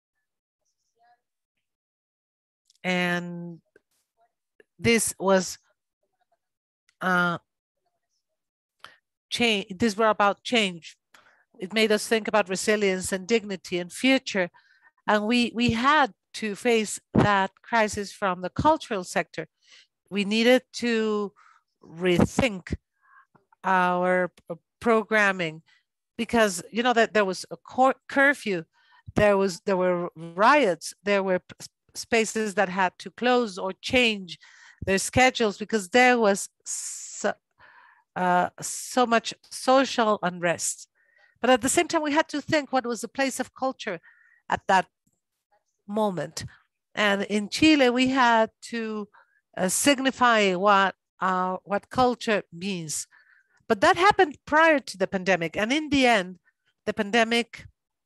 And this was uh, change. This were about change. It made us think about resilience and dignity and future. And we, we had to face that crisis from the cultural sector. We needed to rethink our programming because, you know, that there was a curfew, there was there were riots, there were spaces that had to close or change their schedules because there was so, uh, so much social unrest. But at the same time, we had to think what was the place of culture at that moment. And in Chile, we had to uh, signify what, uh, what culture means. But that happened prior to the pandemic. And in the end, the pandemic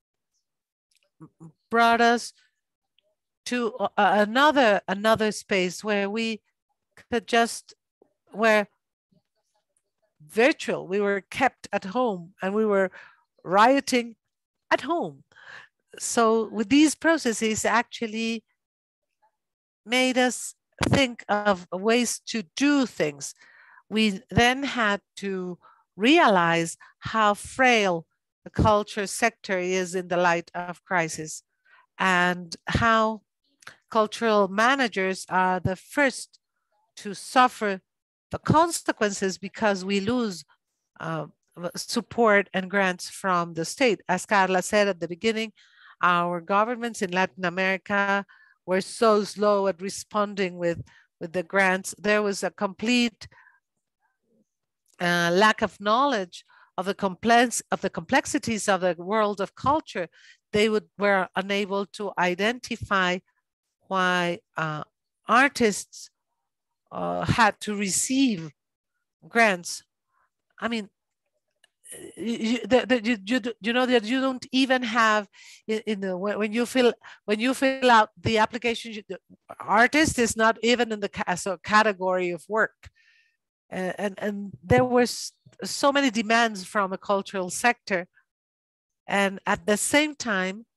brought us to uh, another, another space where we could just, where virtual, we were kept at home and we were rioting at home. So with these processes actually made us think of ways to do things. We then had to realize how frail the culture sector is in the light of crisis and how cultural managers are the first to suffer the consequences because we lose uh, support and grants from the state. As Carla said at the beginning, our governments in Latin America were so slow at responding with, with the grants. There was a complete uh, lack of knowledge of the complex of the complexities of the world of culture. They would were unable to identify why uh, artists uh, had to receive grants. I mean, you, the, the, you, you, you know that you don't even have in, in the when you fill when you fill out the application, you, the artist is not even in the as a category of work, uh, and and there was so many demands from a cultural sector, and at the same time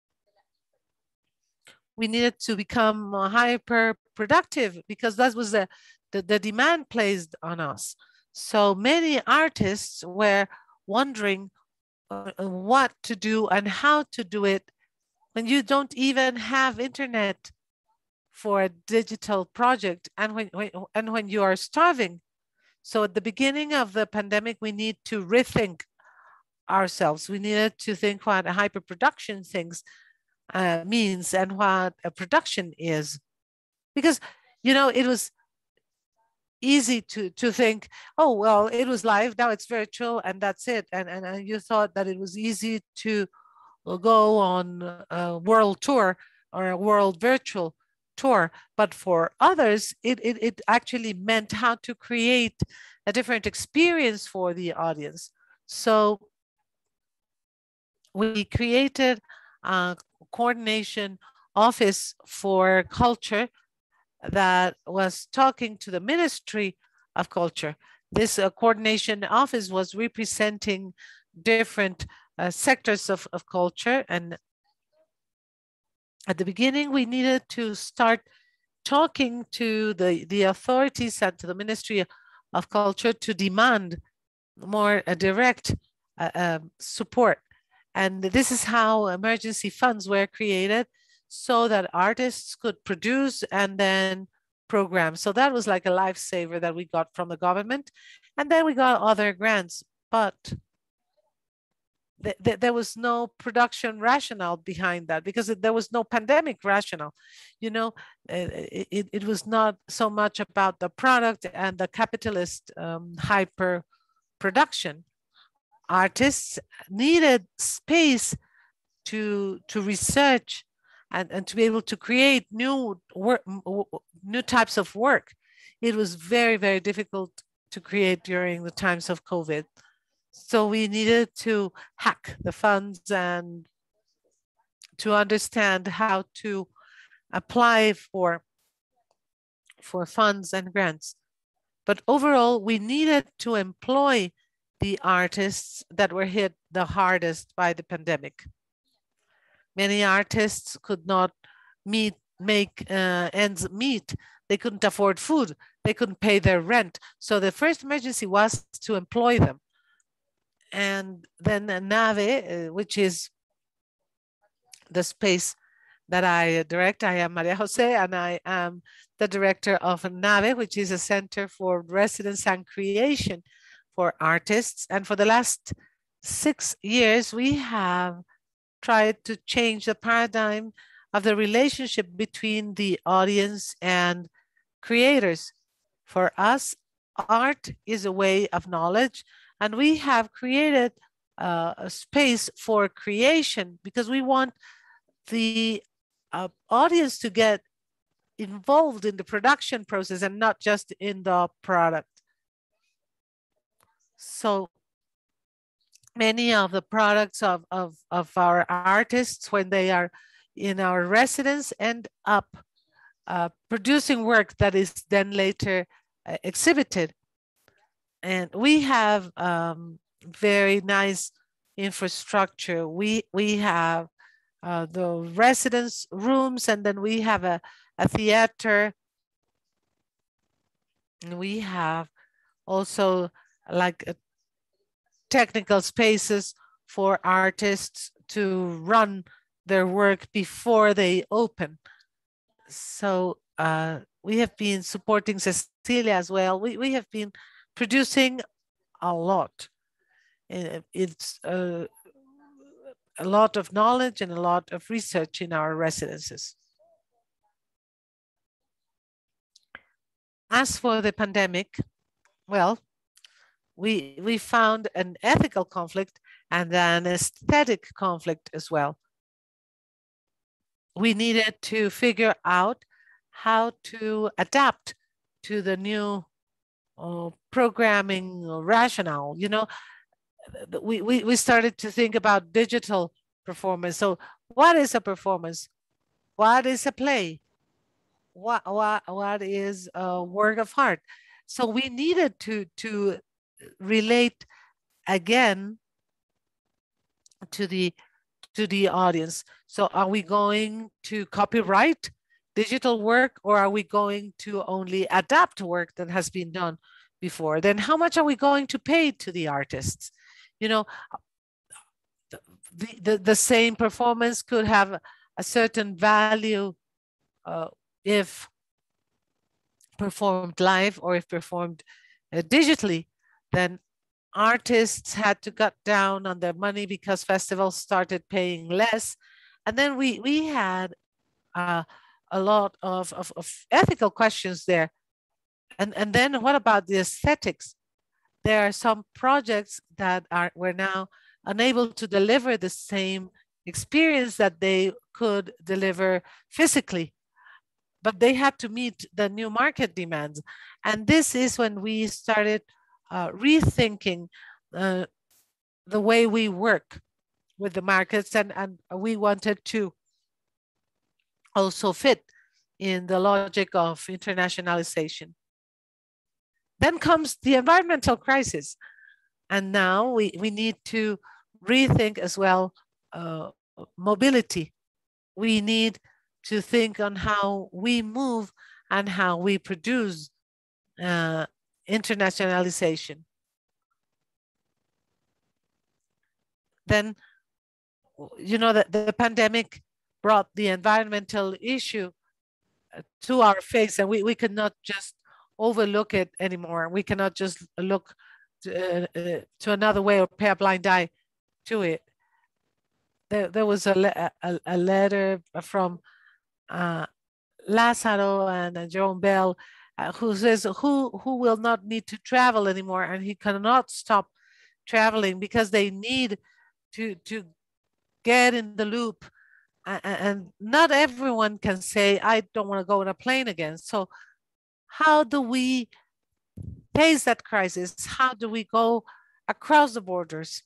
we needed to become hyper productive because that was the, the the demand placed on us. So many artists were wondering uh, what to do and how to do it when you don't even have internet for a digital project and when, when and when you are starving. So at the beginning of the pandemic, we need to rethink ourselves. We needed to think what a hyperproduction things uh, means and what a production is, because you know it was easy to to think, oh well, it was live, now it's virtual, and that's it. And and, and you thought that it was easy to go on a world tour or a world virtual tour. But for others, it, it, it actually meant how to create a different experience for the audience. So we created a coordination office for culture that was talking to the Ministry of Culture. This uh, coordination office was representing different uh, sectors of, of culture. And at the beginning, we needed to start talking to the, the authorities and to the Ministry of Culture to demand more uh, direct uh, um, support. And this is how emergency funds were created so that artists could produce and then program. So that was like a lifesaver that we got from the government. And then we got other grants, but th th there was no production rationale behind that because it, there was no pandemic rationale. You know, it, it, it was not so much about the product and the capitalist um, hyper production. Artists needed space to to research and, and to be able to create new work, new types of work. It was very, very difficult to create during the times of COVID. So we needed to hack the funds and to understand how to apply for, for funds and grants. But overall, we needed to employ the artists that were hit the hardest by the pandemic. Many artists could not meet, make uh, ends meet. They couldn't afford food. They couldn't pay their rent. So the first emergency was to employ them. And then NAVE, uh, which is the space that I direct. I am Maria Jose, and I am the director of NAVE, which is a center for residence and creation for artists. And for the last six years, we have tried to change the paradigm of the relationship between the audience and creators. For us, art is a way of knowledge, and we have created uh, a space for creation because we want the uh, audience to get involved in the production process and not just in the product. So many of the products of, of, of our artists, when they are in our residence, end up uh, producing work that is then later uh, exhibited. And we have um, very nice infrastructure. We, we have uh, the residence rooms, and then we have a, a theater. And we have also like a technical spaces for artists to run their work before they open. So uh, we have been supporting Cecilia as well. We, we have been producing a lot. It's uh, a lot of knowledge and a lot of research in our residences. As for the pandemic, well, we, we found an ethical conflict and an aesthetic conflict as well. We needed to figure out how to adapt to the new uh, programming rationale. You know, we, we, we started to think about digital performance. So what is a performance? What is a play? What, what, what is a work of art? So we needed to, to relate again to the to the audience. So are we going to copyright digital work, or are we going to only adapt work that has been done before? Then how much are we going to pay to the artists? You know, the, the, the same performance could have a certain value uh, if performed live or if performed uh, digitally. Then artists had to cut down on their money because festivals started paying less. And then we, we had uh, a lot of, of, of ethical questions there. And, and then what about the aesthetics? There are some projects that are we're now unable to deliver the same experience that they could deliver physically, but they had to meet the new market demands. And this is when we started uh, rethinking uh, the way we work with the markets, and, and we wanted to also fit in the logic of internationalization. Then comes the environmental crisis. And now we, we need to rethink as well uh, mobility. We need to think on how we move and how we produce uh, internationalization. Then, you know, that the pandemic brought the environmental issue to our face, and we, we cannot just overlook it anymore. We cannot just look to, uh, to another way or pay a blind eye to it. There, there was a, a, a letter from uh, Lazaro and uh, Jerome Bell, uh, who says who, who will not need to travel anymore, and he cannot stop traveling because they need to, to get in the loop. And not everyone can say, I don't want to go on a plane again. So how do we face that crisis? How do we go across the borders?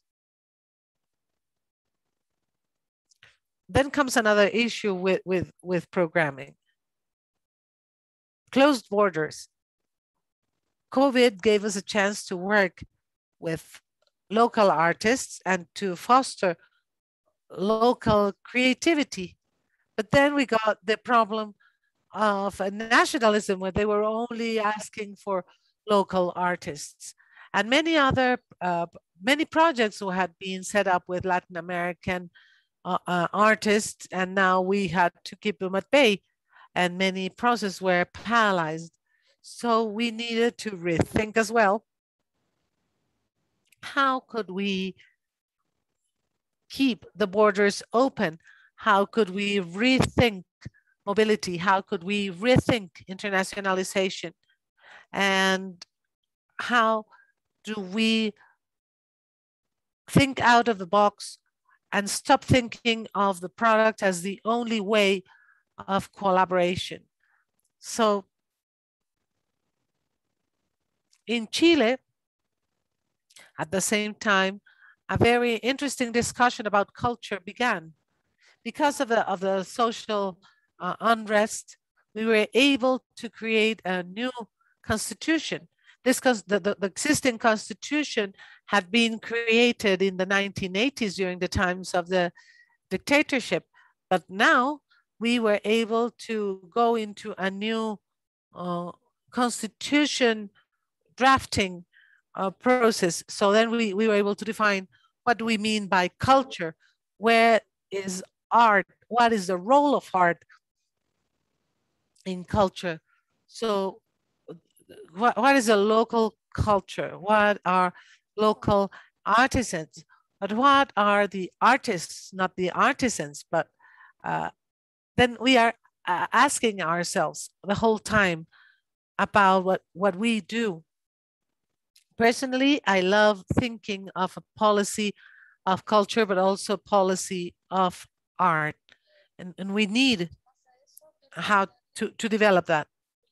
Then comes another issue with, with, with programming. Closed borders. COVID gave us a chance to work with local artists and to foster local creativity. But then we got the problem of nationalism, where they were only asking for local artists. And many other, uh, many projects who had been set up with Latin American uh, uh, artists, and now we had to keep them at bay, and many processes were paralyzed. So we needed to rethink as well, how could we keep the borders open? How could we rethink mobility? How could we rethink internationalization? And how do we think out of the box and stop thinking of the product as the only way of collaboration? So in Chile, at the same time, a very interesting discussion about culture began. Because of the, of the social uh, unrest, we were able to create a new constitution. This the, the, the existing constitution had been created in the nineteen eighties during the times of the dictatorship. But now we were able to go into a new uh, constitution drafting uh, process. So then we, we were able to define, what do we mean by culture? Where is art? What is the role of art in culture? So what, what is a local culture? What are local artisans? But what are the artists, not the artisans? But uh, then we are uh, asking ourselves the whole time about what, what we do. Personally, I love thinking of a policy of culture, but also policy of art. And, and we need how to, to develop that.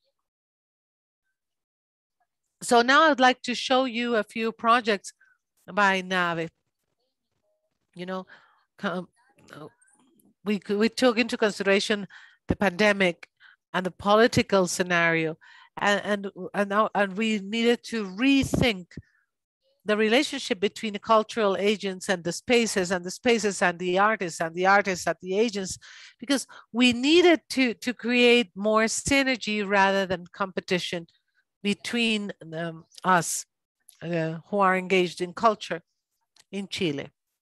So now I'd like to show you a few projects by NAVE. You know, we, we took into consideration the pandemic and the political scenario, and, and, and, now, and we needed to rethink the relationship between the cultural agents and the spaces, and the spaces and the artists, and the artists and the agents, because we needed to, to create more synergy rather than competition between um, us uh, who are engaged in culture in Chile.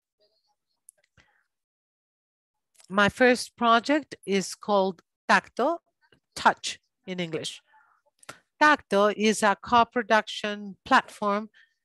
My first project is called Tacto, Touch in English. Tacto is a co-production platform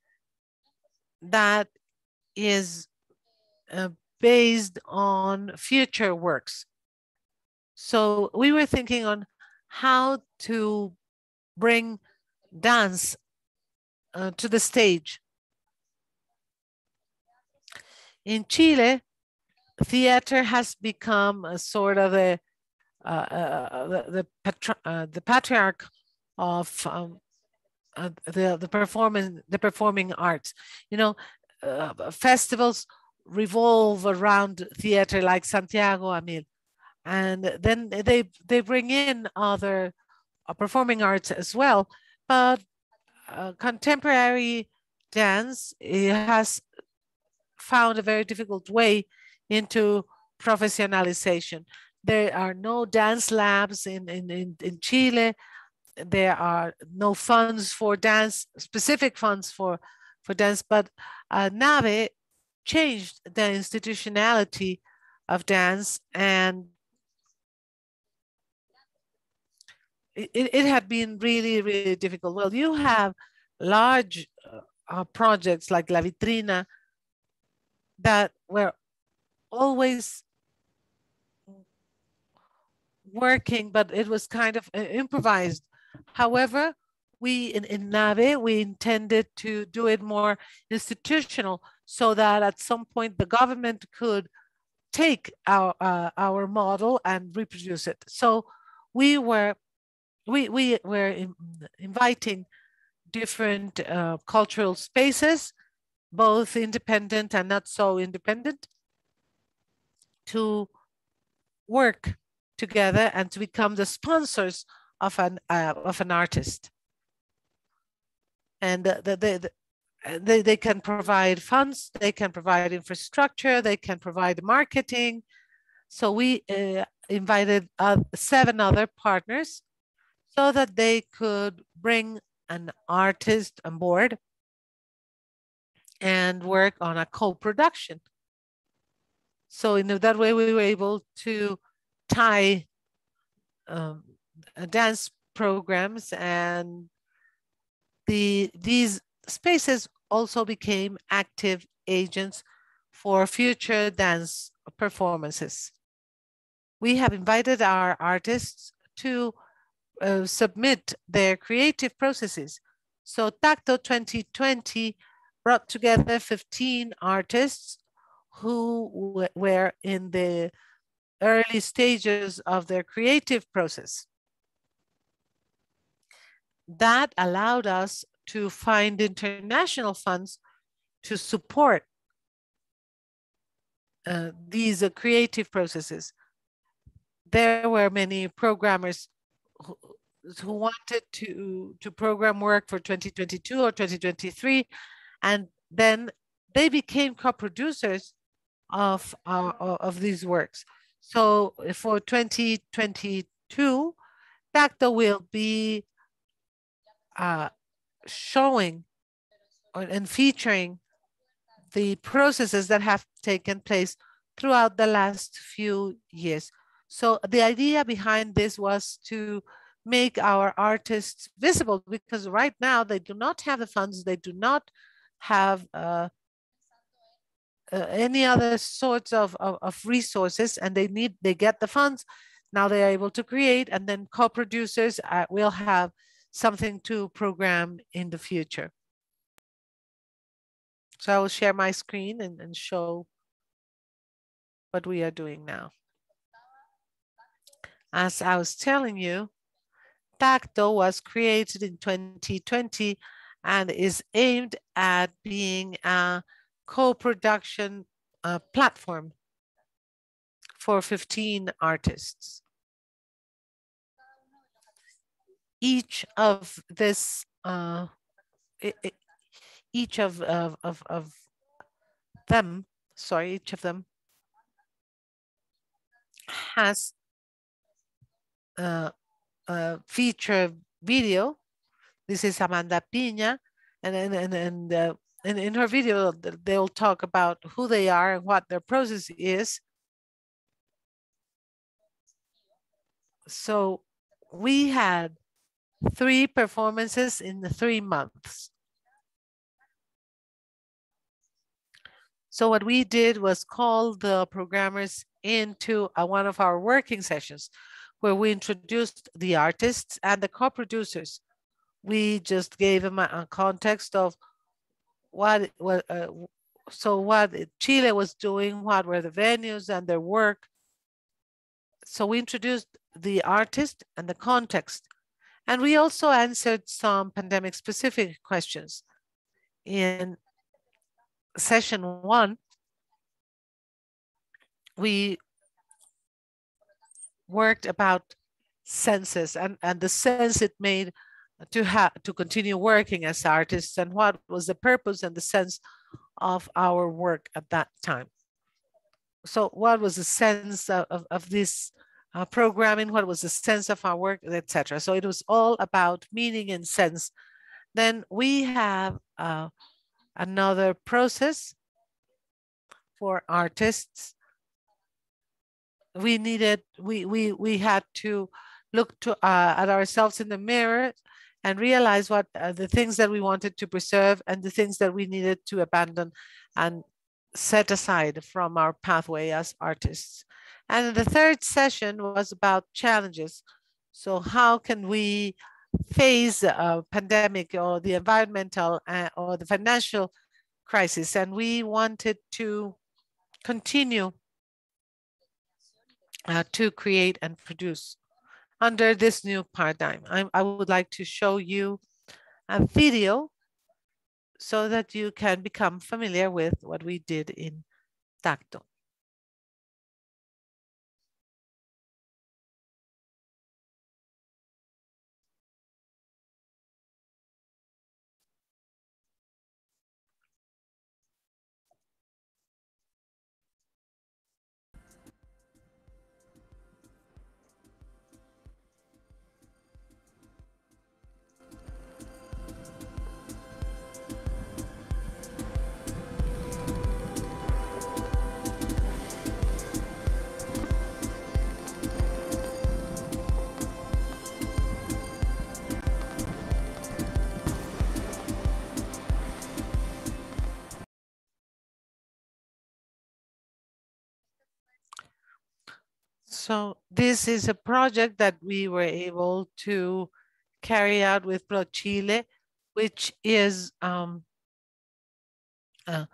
that is uh, based on future works. So we were thinking on how to bring dance uh, to the stage. In Chile, theater has become a sort of a, uh, uh, the, the, patri uh, the patriarch of um, uh, the, the, performing, the performing arts. You know, uh, festivals revolve around theater like Santiago Amil. And then they, they bring in other uh, performing arts as well. But uh, contemporary dance, it has found a very difficult way into professionalization. There are no dance labs in, in, in, in Chile. There are no funds for dance, specific funds for, for dance, but uh, NAVE changed the institutionality of dance, and it, it had been really, really difficult. Well, you have large uh, projects like La Vitrina that were always working, but it was kind of improvised. However, we in, in NAVE, we intended to do it more institutional so that at some point the government could take our uh, our model and reproduce it. So we were we we were in, inviting different uh, cultural spaces, both independent and not so independent, to work together and to become the sponsors of an uh, of an artist. And the, the, the, they, they can provide funds, they can provide infrastructure, they can provide marketing. So we uh, invited uh, seven other partners so that they could bring an artist on board and work on a co-production. So in that way, we were able to tie um, dance programs, and the these spaces also became active agents for future dance performances. We have invited our artists to uh, submit their creative processes. So Tacto twenty twenty brought together fifteen artists who were in the early stages of their creative process. That allowed us to find international funds to support uh, these uh, creative processes. There were many programmers who, who wanted to, to program work for twenty twenty-two or twenty twenty-three, and then they became co-producers of, uh, of these works. So for twenty twenty-two, Tacto will be uh, showing and featuring the processes that have taken place throughout the last few years. So the idea behind this was to make our artists visible, because right now they do not have the funds, they do not have uh, uh, any other sorts of, of, of resources, and they need, they get the funds. Now they are able to create, and then co-producers uh, will have something to program in the future. So I will share my screen and, and show what we are doing now. As I was telling you, Tacto was created in twenty twenty and is aimed at being a co-production uh, platform for fifteen artists. Each of this, uh, it, it, each of, of, of, of them, sorry, each of them has uh, a feature video. This is Amanda Piña, and and and, and uh, in, in her video, they'll talk about who they are and what their process is. So we had three performances in the three months. So what we did was call the programmers into a, one of our working sessions where we introduced the artists and the co-producers. We just gave them a, a context of what, what uh, so what Chile was doing, what were the venues and their work. So we introduced the artist and the context. And we also answered some pandemic specific questions. In session one, we worked about senses and, and the sense it made to have to continue working as artists, and what was the purpose and the sense of our work at that time. So what was the sense of, of, of this uh, programming? What was the sense of our work, et cetera. So it was all about meaning and sense. Then we have uh, another process for artists. We needed, we, we, we had to look to, uh, at ourselves in the mirror and realize what uh, the things that we wanted to preserve and the things that we needed to abandon and set aside from our pathway as artists. And the third session was about challenges. So how can we face a pandemic or the environmental uh, or the financial crisis? And we wanted to continue uh, to create and produce under this new paradigm. I, I would like to show you a video so that you can become familiar with what we did in Tacto. So this is a project that we were able to carry out with Pro Chile, which is um, uh,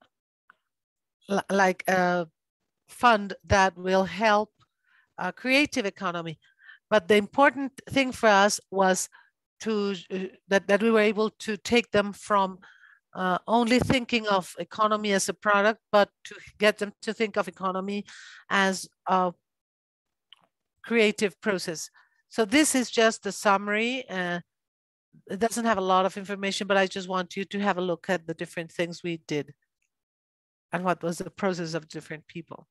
like a fund that will help a creative economy. But the important thing for us was to uh, that, that we were able to take them from uh, only thinking of economy as a product, but to get them to think of economy as a creative process. So this is just a summary. Uh, it doesn't have a lot of information, but I just want you to have a look at the different things we did and what was the process of different people.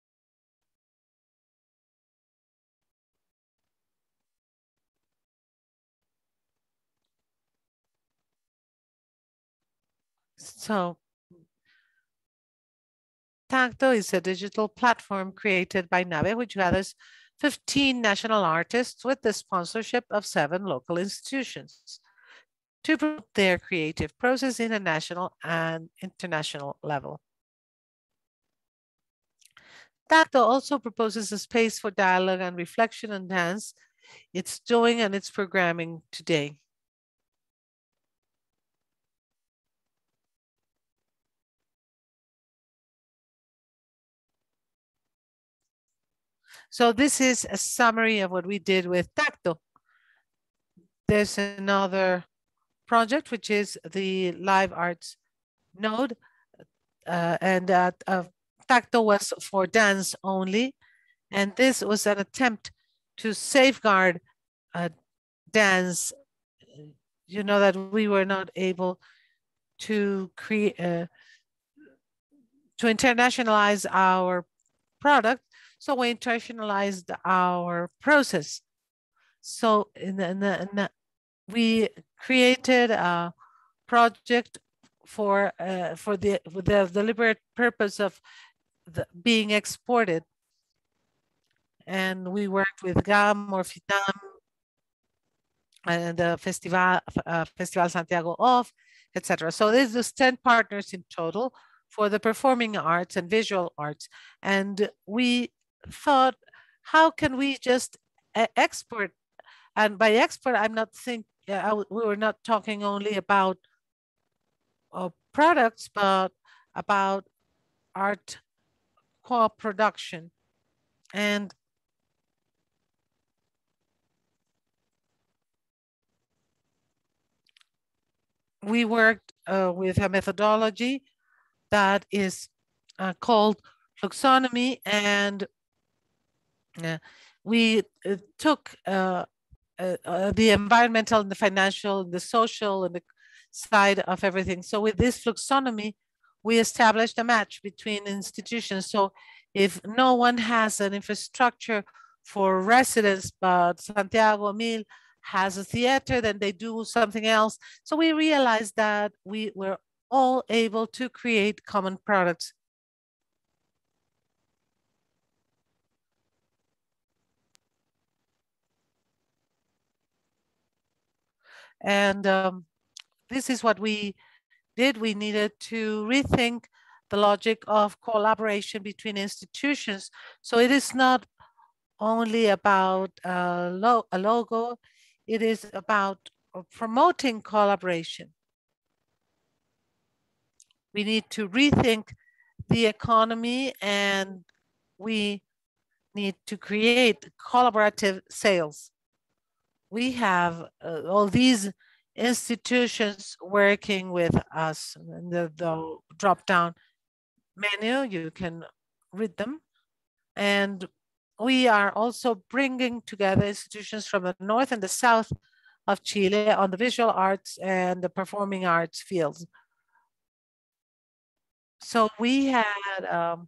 So Tacto is a digital platform created by NAVE, which gathers fifteen national artists with the sponsorship of seven local institutions to promote their creative process in a national and international level. Tacto also proposes a space for dialogue and reflection on dance. It's doing and it's programming today. So this is a summary of what we did with Tacto. There's another project, which is the Live Arts node. Uh, and uh, uh, Tacto was for dance only. And this was an attempt to safeguard uh, dance. You know that we were not able to create, uh, to internationalize our product. So we internationalized our process. So in the, in the, in the, we created a project for uh, for the with the deliberate purpose of the, being exported, and we worked with GAM or FITAM and the Festival uh, Festival Santiago Off, et cetera. So there's just ten partners in total for the performing arts and visual arts, and we thought, how can we just uh, export? And by export, I'm not think uh, we were not talking only about uh, products, but about art co-production. And we worked uh, with a methodology that is uh, called fluxonomy, and uh, we uh, took uh, uh, uh, the environmental and the financial and the social and the side of everything. So with this fluxonomy, we established a match between institutions. So if no one has an infrastructure for residents, but Santiago Mil has a theater, then they do something else. So we realized that we were all able to create common products. And um, this is what we did. We needed to rethink the logic of collaboration between institutions. So it is not only about a, lo a logo, it is about promoting collaboration. We need to rethink the economy, and we need to create collaborative sales. We have uh, all these institutions working with us. In the, the drop-down menu, you can read them. And we are also bringing together institutions from the north and the south of Chile on the visual arts and the performing arts fields. So we had um,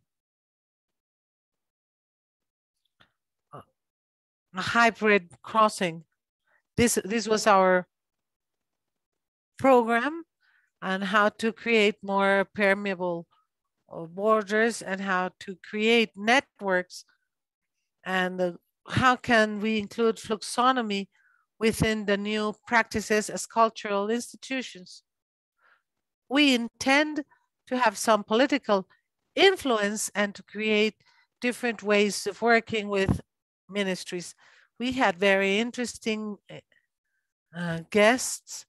a hybrid crossing. This, this was our program on how to create more permeable borders and how to create networks, and uh, how can we include fluxonomy within the new practices as cultural institutions. We intend to have some political influence and to create different ways of working with ministries. We had very interesting uh, guests.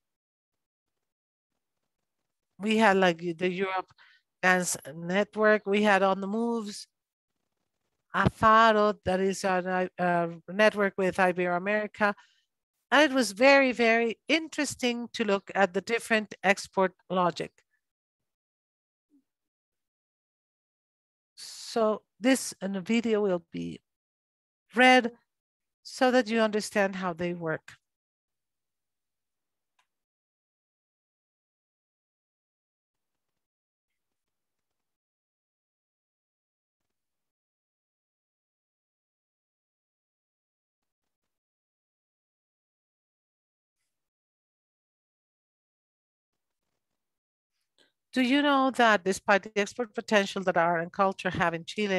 We had like the Europe Dance Network. We had On the Moves, Afaro, that is a, a network with Iberoamerica. And it was very, very interesting to look at the different export logic. So this in a video will be read so that you understand how they work. Do you know that despite the export potential that art and culture have in Chile,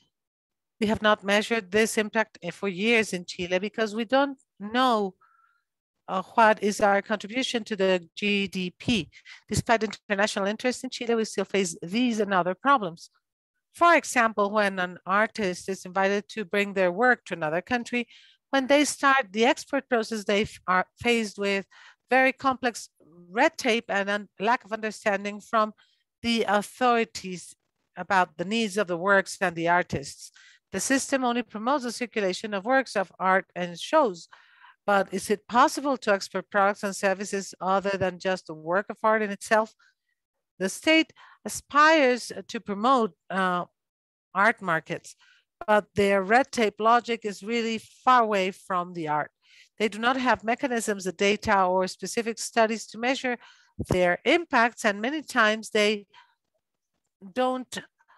we have not measured this impact for years in Chile because we don't know uh, what is our contribution to the G D P. Despite international interest in Chile, we still face these and other problems. For example, when an artist is invited to bring their work to another country, when they start the export process, they are faced with very complex red tape and a lack of understanding from the authorities about the needs of the works and the artists. The system only promotes the circulation of works of art and shows, but is it possible to export products and services other than just the work of art in itself? The state aspires to promote uh, art markets, but their red tape logic is really far away from the art. They do not have mechanisms, the data, or specific studies to measure their impacts, and many times they don't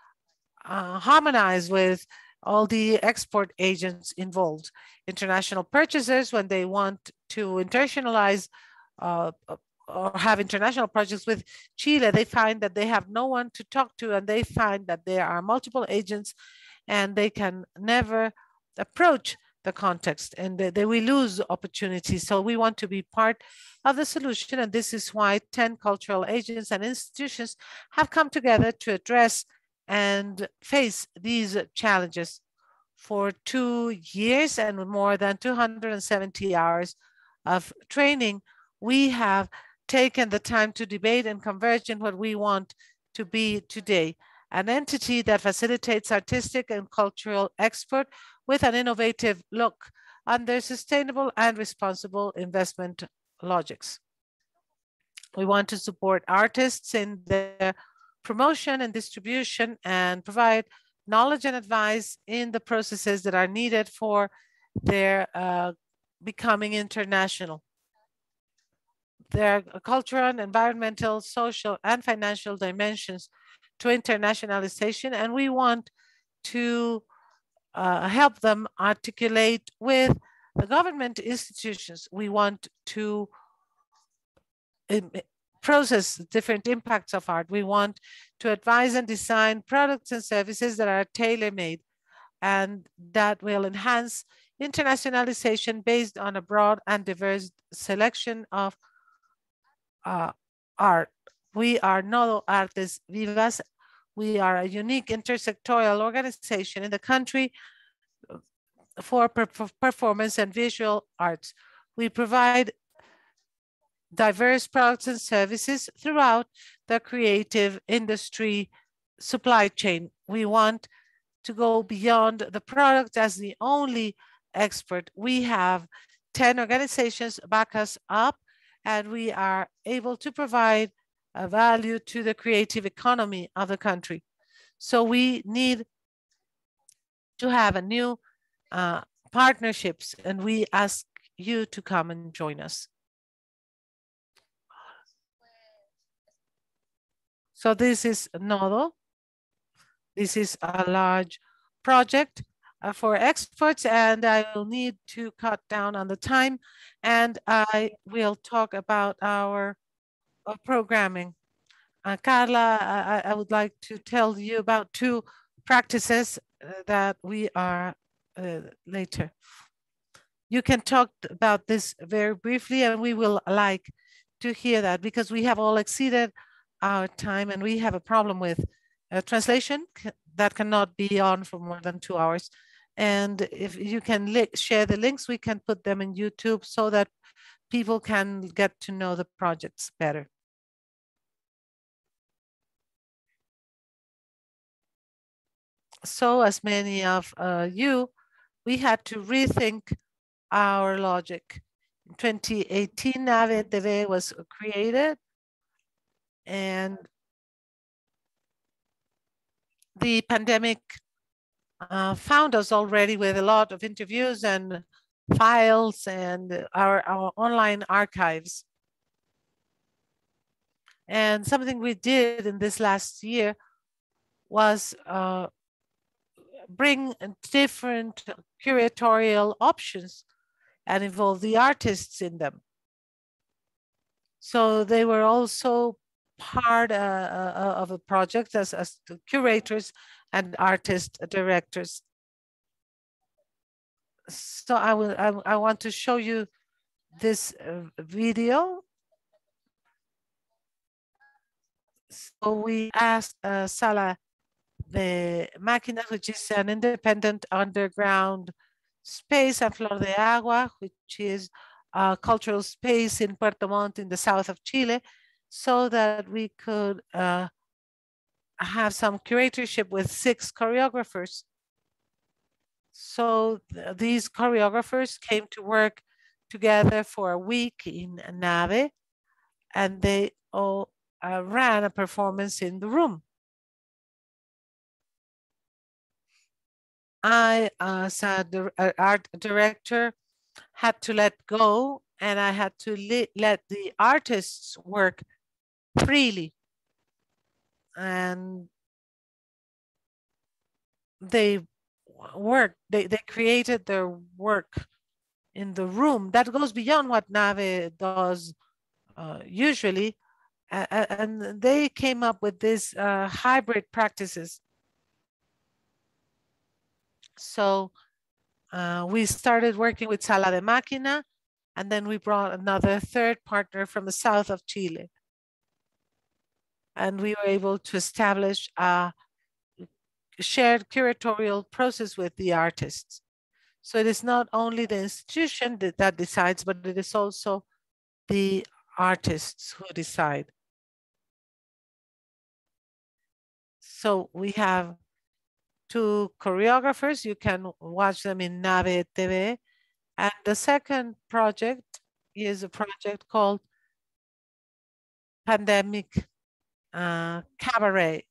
uh, harmonize with all the export agents involved. International purchasers, when they want to internationalize uh, or have international projects with Chile, they find that they have no one to talk to, and they find that there are multiple agents and they can never approach the context, and they, they will lose opportunities. So we want to be part of the solution, and this is why ten cultural agents and institutions have come together to address and face these challenges. For two years and more than two hundred seventy hours of training, we have taken the time to debate and converge in what we want to be today, an entity that facilitates artistic and cultural export with an innovative look under sustainable and responsible investment logics. We want to support artists in their promotion and distribution and provide knowledge and advice in the processes that are needed for their uh, becoming international. There are cultural, environmental, social, and financial dimensions to internationalization, and we want to uh, help them articulate with the government institutions. We want to process different impacts of art. We want to advise and design products and services that are tailor-made and that will enhance internationalization based on a broad and diverse selection of uh, art. We are Nodo Artes Vivas. We are a unique intersectoral organization in the country for per performance and visual arts. We provide diverse products and services throughout the creative industry supply chain. We want to go beyond the product as the only expert. We have ten organizations back us up, and we are able to provide a value to the creative economy of the country. So we need to have a new uh, partnerships, and we ask you to come and join us. So this is Nodo. This is a large project uh, for experts, and I will need to cut down on the time, and I will talk about our uh, programming. Uh, Carla, I, I would like to tell you about two practices uh, that we are uh, later. You can talk about this very briefly, and we will like to hear that because we have all exceeded our time and we have a problem with uh, translation that cannot be on for more than two hours. And if you can share the links, we can put them in YouTube so that people can get to know the projects better. So as many of uh, you, we had to rethink our logic. In twenty eighteen, Nave T V was created, and the pandemic uh, found us already with a lot of interviews and files and our, our online archives. And something we did in this last year was uh, bring different curatorial options and involve the artists in them. So they were also part uh, uh, of a project as, as curators and artist directors. So I will I, I want to show you this uh, video. So we asked uh, Sala de Máquinas, which is an independent underground space, and Flor de Agua, which is a cultural space in Puerto Montt in the south of Chile, so that we could uh, have some curatorship with six choreographers. So th these choreographers came to work together for a week in Nave, and they all uh, ran a performance in the room. I, as a art director, had to let go, and I had to let the artists work freely. And they worked, they, they created their work in the room. That goes beyond what Nave does uh, usually. Uh, and they came up with these uh, hybrid practices. So uh, we started working with Sala de Máquina, and then we brought another third partner from the south of Chile. And we were able to establish a shared curatorial process with the artists. So it is not only the institution that, that decides, but it is also the artists who decide. So we have two choreographers. You can watch them in Nave T V. And the second project is a project called Pandemic uh, Cabaret.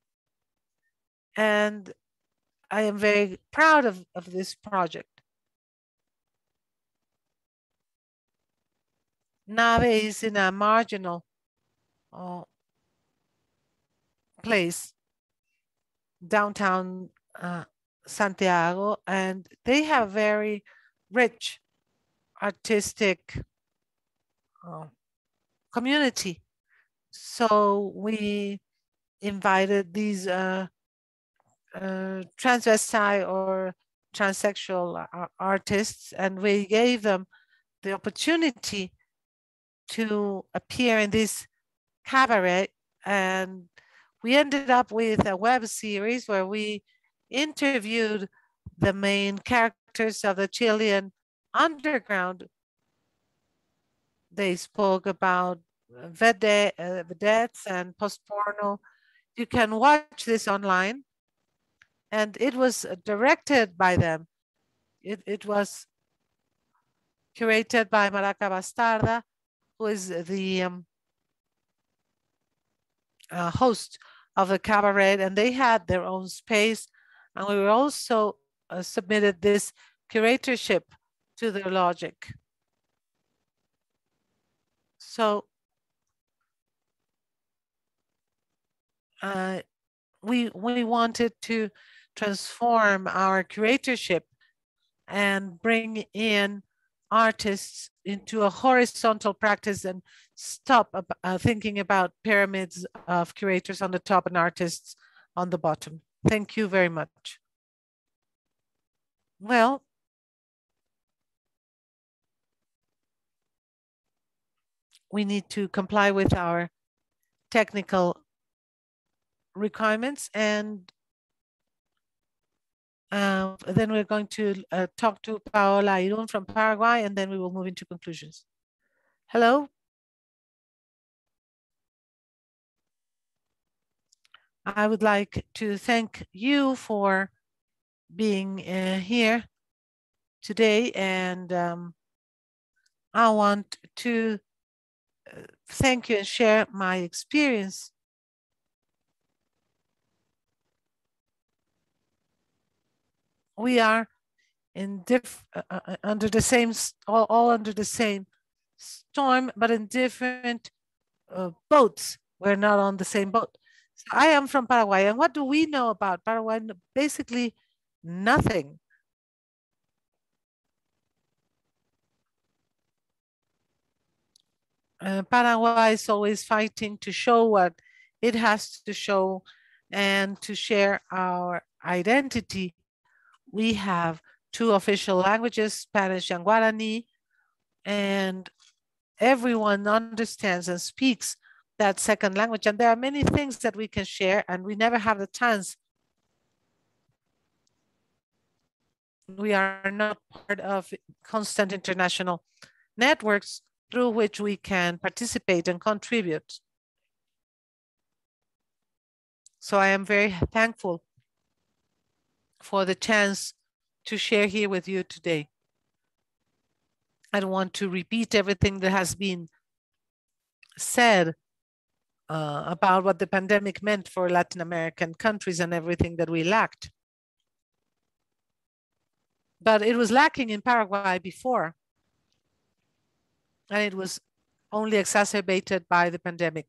And I am very proud of, of this project. Nave is in a marginal uh, place, downtown uh, Santiago, and they have very rich artistic uh, community. So we invited these uh, uh, transvestite or transsexual artists, and we gave them the opportunity to appear in this cabaret. And we ended up with a web series where we interviewed the main characters of the Chilean underground. They spoke about vedettes and post-porno. You can watch this online. And it was directed by them. It, it was curated by Maraca Bastarda, who is the um, uh, host of the cabaret, and they had their own space. And we were also uh, submitted this curatorship to their logic. So uh, we, we wanted to transform our curatorship and bring in artists into a horizontal practice and stop uh, thinking about pyramids of curators on the top and artists on the bottom. Thank you very much. Well, we need to comply with our technical requirements, and uh, then we're going to uh, talk to Paola Irún from Paraguay, and then we will move into conclusions. Hello. I would like to thank you for being uh, here today, and um, I want to uh, thank you and share my experience. We are in diff uh, uh, under the same all, all under the same storm, but in different uh, boats. We're not on the same boat. So I am from Paraguay, and what do we know about Paraguay? Basically, nothing. Uh, Paraguay is always fighting to show what it has to show and to share our identity. We have two official languages, Spanish and Guarani, and everyone understands and speaks that second language. And there are many things that we can share, and we never have the chance. We are not part of constant international networks through which we can participate and contribute. So I am very thankful for the chance to share here with you today. I don't want to repeat everything that has been said uh, about what the pandemic meant for Latin American countries and everything that we lacked. But it was lacking in Paraguay before, and it was only exacerbated by the pandemic.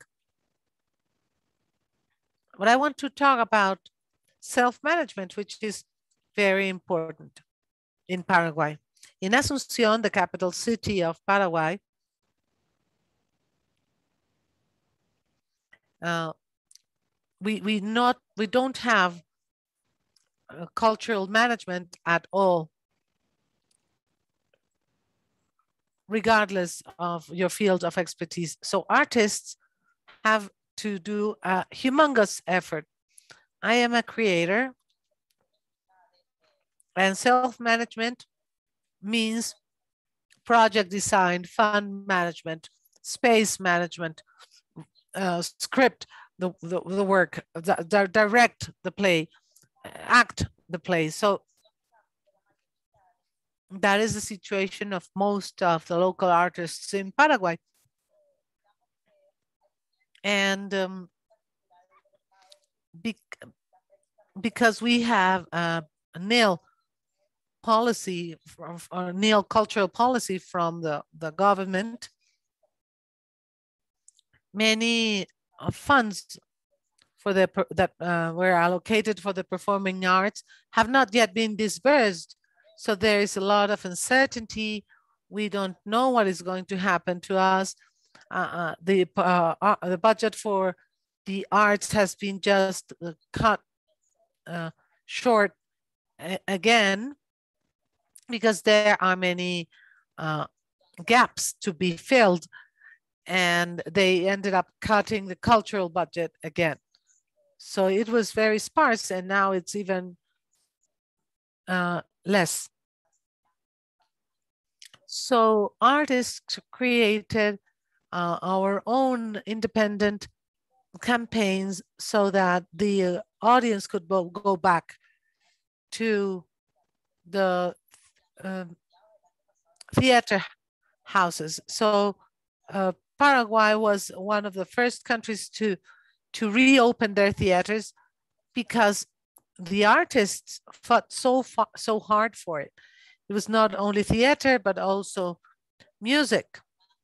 But I want to talk about self-management, which is very important in Paraguay. In Asunción, the capital city of Paraguay, uh, we we not we don't have uh, cultural management at all, regardless of your field of expertise. So artists have to do a humongous effort. I am a creator, and self-management means project design, fund management, space management, uh, script the, the, the work, the, direct the play, act the play. So that is the situation of most of the local artists in Paraguay. And um, be because we have a, a nil policy or nil cultural policy from the, the government, many uh, funds for the that uh, were allocated for the performing arts have not yet been disbursed. So there is a lot of uncertainty. We don't know what is going to happen to us. Uh, uh, the uh, uh, the budget for the arts has been just uh, cut uh, short again, because there are many uh, gaps to be filled, and they ended up cutting the cultural budget again. So it was very sparse, and now it's even uh, less. So artists created uh, our own independent campaigns so that the audience could go back to the uh, theater houses. So uh, Paraguay was one of the first countries to to reopen their theaters, because the artists fought so far, so hard for it. It was not only theater, but also music.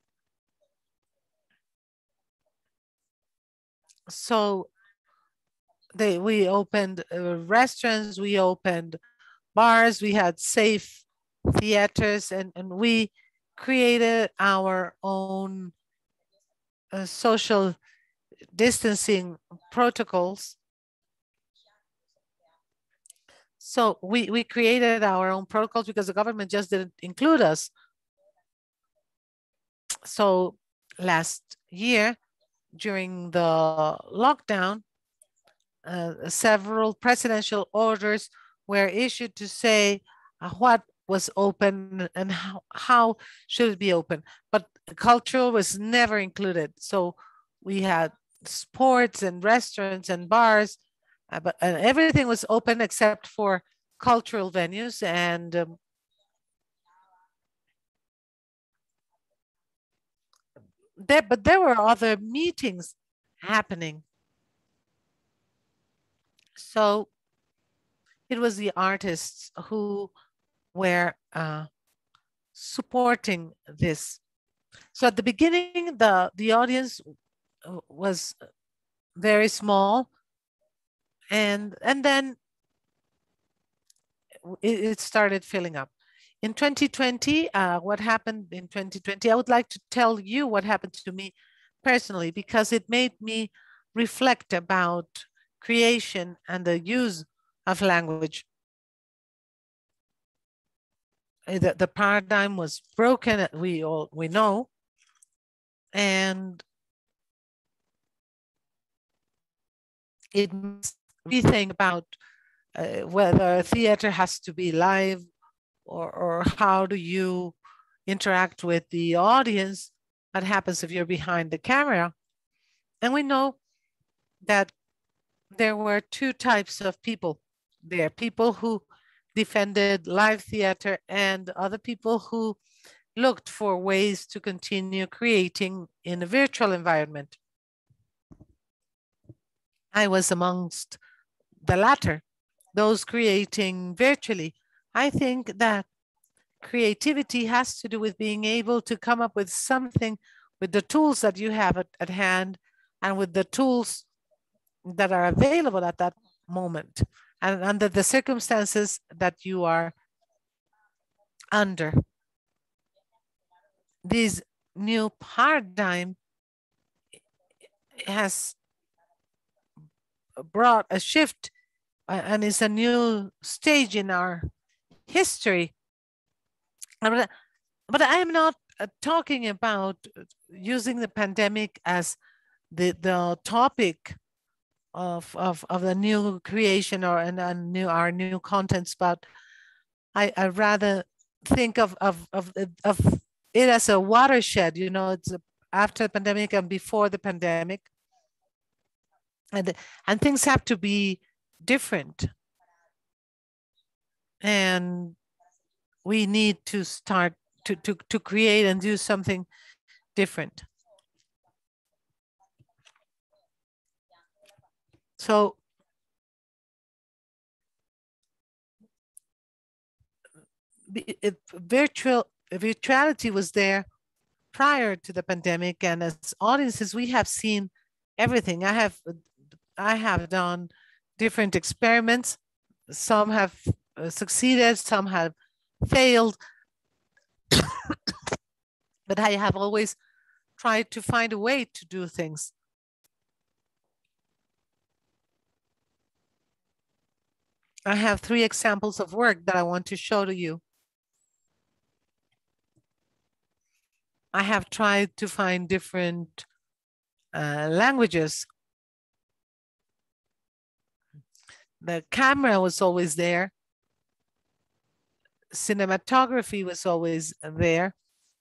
So they we opened uh, restaurants, we opened bars, we had safe theaters, and, and we created our own uh, social distancing protocols. So we, we created our own protocols because the government just didn't include us. So last year, during the lockdown, uh, several presidential orders were issued to say uh, what was open and how, how should it be open. But cultural was never included. So we had sports and restaurants and bars, uh, but uh, everything was open except for cultural venues. And um, there, but there were other meetings happening. So it was the artists who were uh, supporting this. So at the beginning, the, the audience was very small, and, and then it, it started filling up. In twenty twenty, uh, what happened in twenty twenty, I would like to tell you what happened to me personally, because it made me reflect about creation and the use of language. The, the paradigm was broken, we all we know, and it makes me think about uh, whether theater has to be live, or, or how do you interact with the audience. What happens if you're behind the camera? And we know that there were two types of people. There are people who defended live theater and other people who looked for ways to continue creating in a virtual environment. I was amongst the latter, those creating virtually. I think that creativity has to do with being able to come up with something with the tools that you have at, at hand and with the tools that are available at that moment and under the circumstances that you are under. This new paradigm has brought a shift and is a new stage in our history. But, but I am not uh, talking about using the pandemic as the, the topic of, of, of the new creation or and, and new our new contents, but I, I rather think of, of, of, of it as a watershed. You know, it's a, after the pandemic and before the pandemic. And, and things have to be different. And we need to start to, to, to create and do something different. So it, virtual virtuality was there prior to the pandemic, and as audiences, we have seen everything. I have I have done different experiments. Some have uh, succeeded, some have failed, but I have always tried to find a way to do things. I have three examples of work that I want to show to you. I have tried to find different uh, languages. The camera was always there. Cinematography was always there.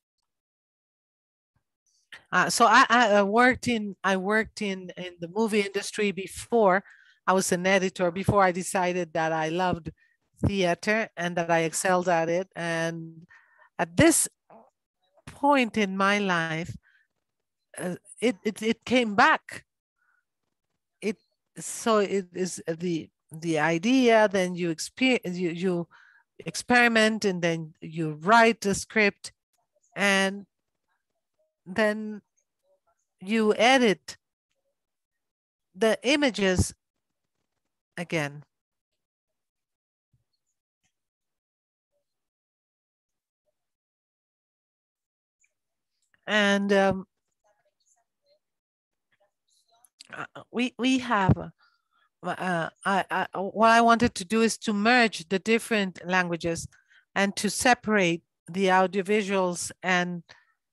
Uh, so I, I worked in I worked in in the movie industry before. I was an editor before I decided that I loved theater and that I excelled at it. And at this point in my life, uh, it, it it came back. It so it is the the idea. Then you experience you you experiment, and then you write the script, and then you edit the images again. And um, we we have uh, I, I, what I wanted to do is to merge the different languages and to separate the audiovisuals, and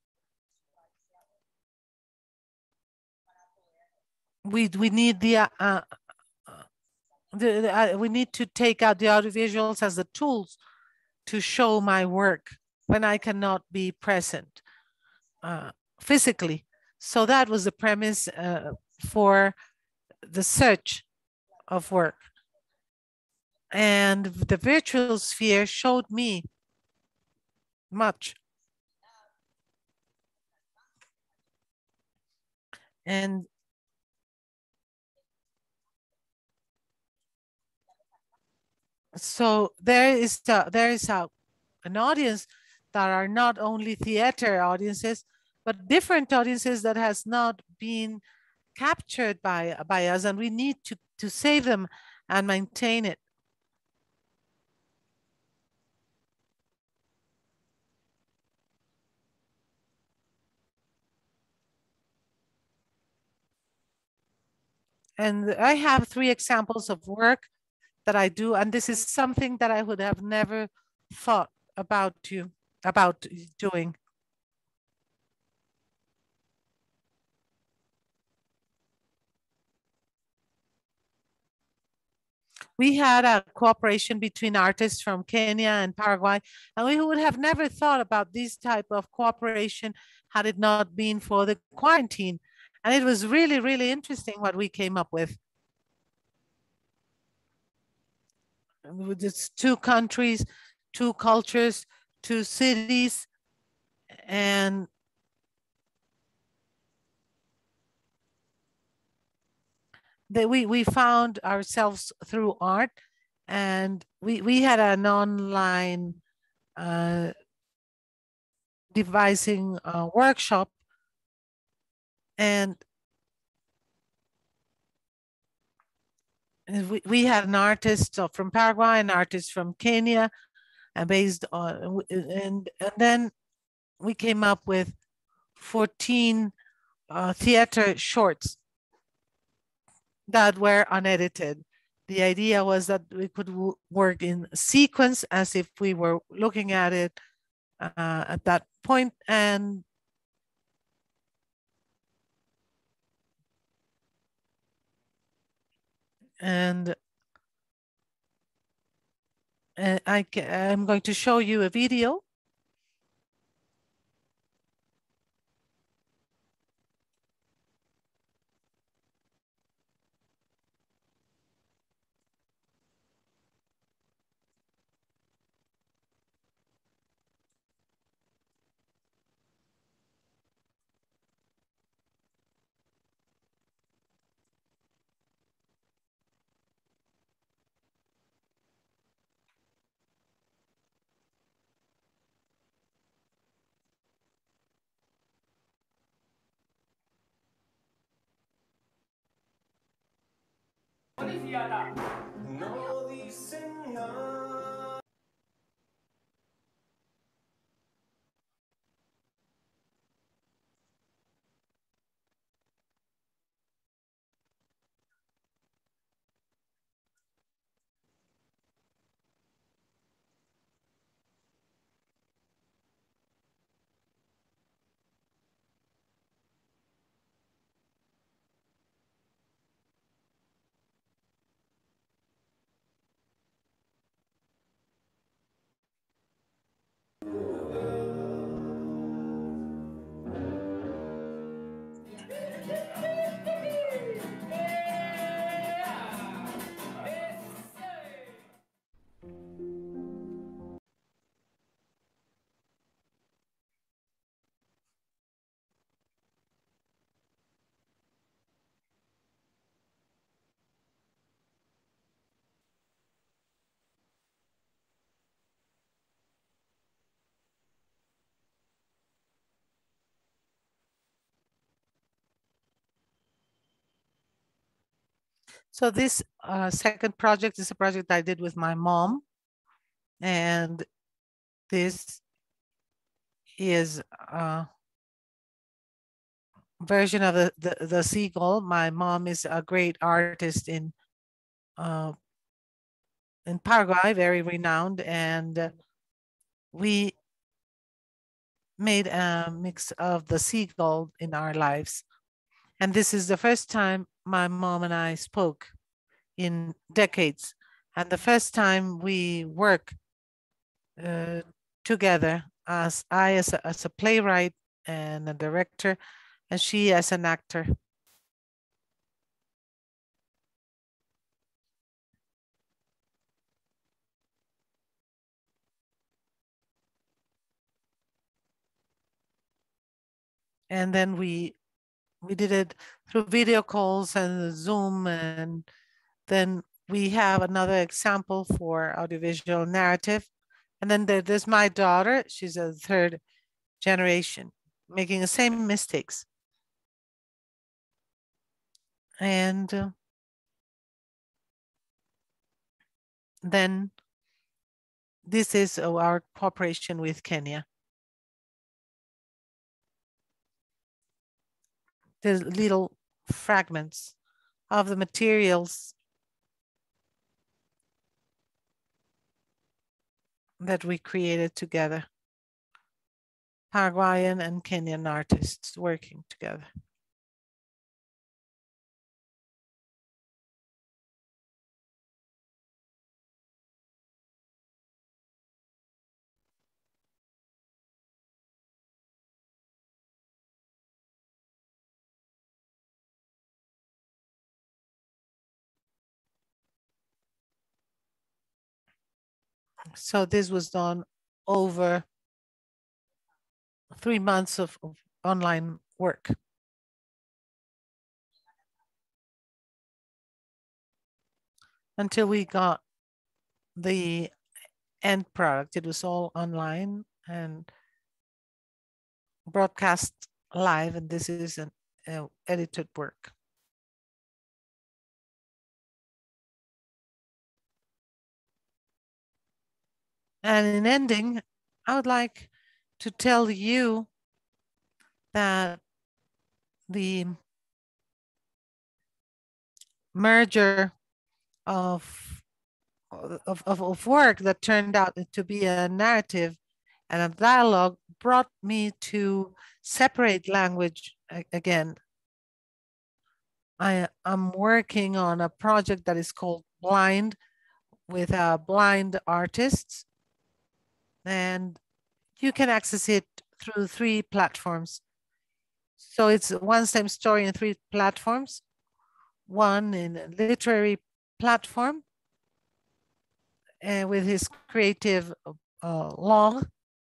we we need the uh, uh, the, the uh, we need to take out the audiovisuals as the tools to show my work when I cannot be present uh, physically. So that was the premise uh, for the search of work. And the virtual sphere showed me much. And so there is a, there is a, an audience that are not only theater audiences, but different audiences that has not been captured by, by us, and we need to, to save them and maintain it. And I have three examples of work that I do, and this is something that I would have never thought about you about doing. We had a cooperation between artists from Kenya and Paraguay, and we would have never thought about this type of cooperation had it not been for the quarantine. And it was really, really interesting what we came up with. With its two countries, two cultures, two cities, and that we we found ourselves through art, and we we had an online uh, devising uh, workshop, and we, we had an artist from Paraguay, an artist from Kenya, and based on and and then we came up with fourteen uh, theater shorts that were unedited. The idea was that we could work in sequence as if we were looking at it uh, at that point, and and uh, I I'm going to show you a video. So this uh, second project is a project I did with my mom. And this is a version of the, the, the seagull. My mom is a great artist in, uh, in Paraguay, very renowned. And uh, we made a mix of the seagull in our lives. And this is the first time my mom and I spoke in decades. And the first time we work uh, together, as I as a, as a playwright and a director, and she as an actor. And then we we did it through video calls and Zoom, and then we have another example for audiovisual narrative. And then there, there's my daughter. She's a third generation, making the same mistakes. And uh, then this is our cooperation with Kenya. The little fragments of the materials that we created together. Paraguayan and Kenyan artists working together. So this was done over three months of, of online work. Until we got the end product. It was all online and broadcast live, and this is an uh, edited work. And in ending, I would like to tell you that the merger of, of, of work that turned out to be a narrative and a dialogue brought me to separate language again. I am working on a project that is called Blind, with uh, blind artists, and you can access it through three platforms. So it's one same story in three platforms. One in a literary platform uh, with his creative uh, log.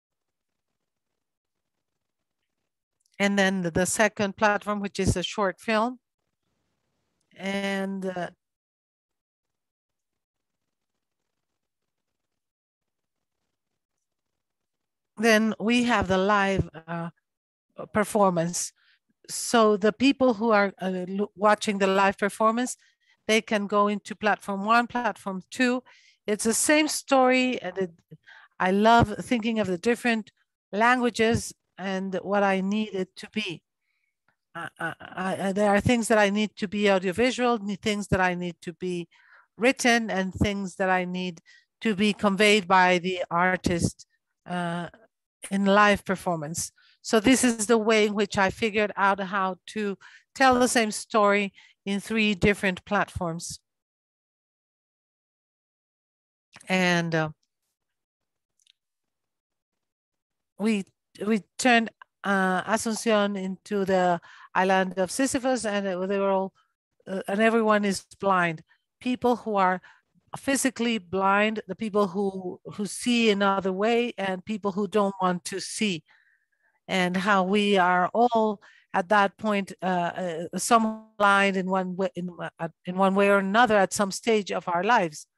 And then the second platform, which is a short film. And uh, then we have the live uh, performance. So the people who are uh, watching the live performance, they can go into platform one, platform two. It's the same story. And it, I love thinking of the different languages and what I need it to be. I, I, I, there are things that I need to be audiovisual, things that I need to be written, and things that I need to be conveyed by the artist uh, in live performance. So this is the way in which I figured out how to tell the same story in three different platforms. And uh, we we turned uh, Asuncion into the island of Sisyphus, and they were all, uh, and everyone is blind. People who are physically blind, the people who who see another way, and people who don't want to see, and how we are all at that point, uh, uh, some blind in one way, in, uh, in one way or another at some stage of our lives.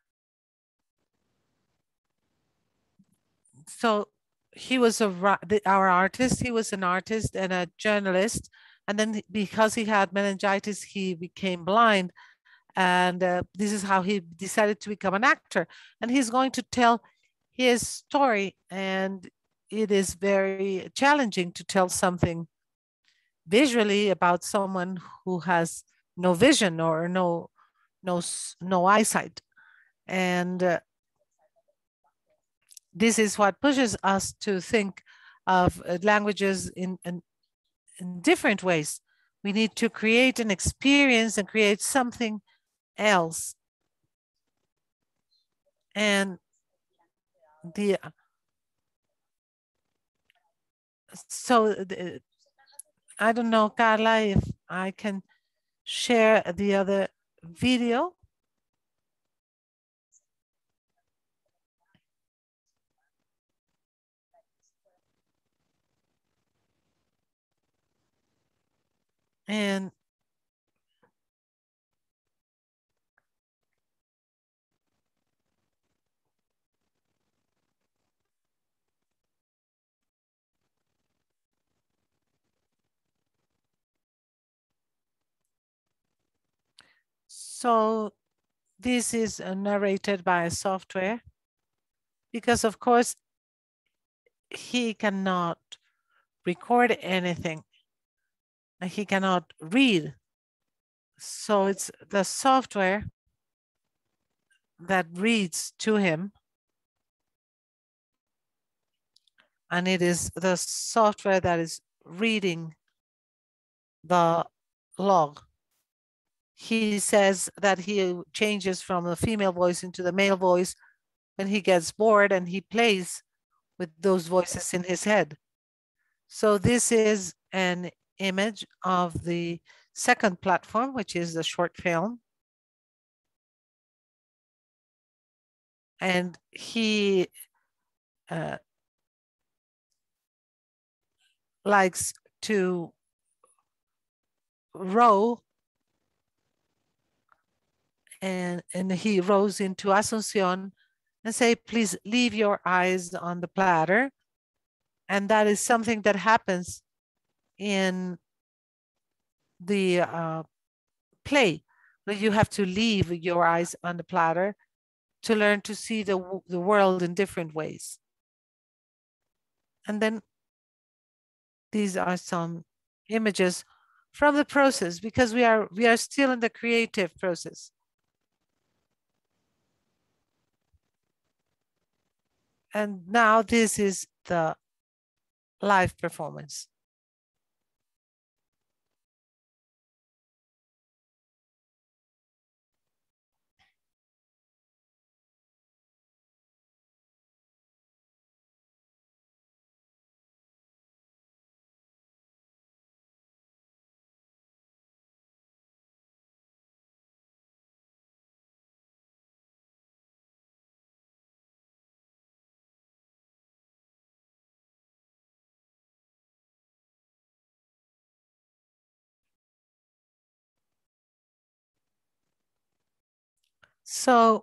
So he was a our artist. He was an artist and a journalist, and then because he had meningitis, he became blind. And uh, this is how he decided to become an actor. And he's going to tell his story. And it is very challenging to tell something visually about someone who has no vision or no, no, no eyesight. And uh, this is what pushes us to think of uh, languages in, in, in different ways. We need to create an experience and create something else. And the so the, I don't know, Carla, if I can share the other video. And so this is narrated by a software, because of course he cannot record anything. He cannot read. So it's the software that reads to him. And it is the software that is reading the log. He says that he changes from the female voice into the male voice when he gets bored, and he plays with those voices in his head. So this is an image of the second platform, which is the short film. And he uh, likes to row, and, and he rows into Asuncion and say, please leave your eyes on the platter. And that is something that happens in the uh, play, where you have to leave your eyes on the platter to learn to see the, the world in different ways. And then these are some images from the process, because we are we are still in the creative process. And now this is the live performance. So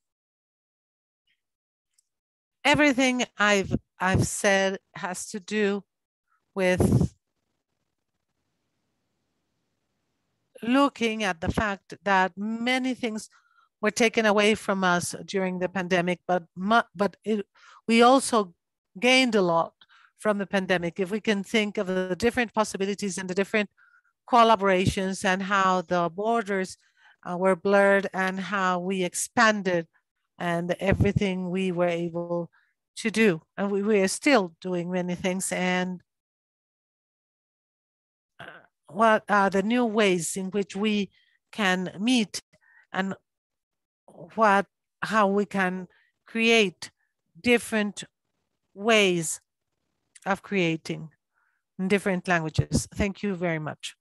everything I've I've said has to do with looking at the fact that many things were taken away from us during the pandemic, but but it, we also gained a lot from the pandemic. If we can think of the different possibilities and the different collaborations and how the borders uh, were blurred and how we expanded and everything we were able to do. And we, we are still doing many things. And uh, what are the new ways in which we can meet and what, how we can create different ways of creating in different languages. Thank you very much.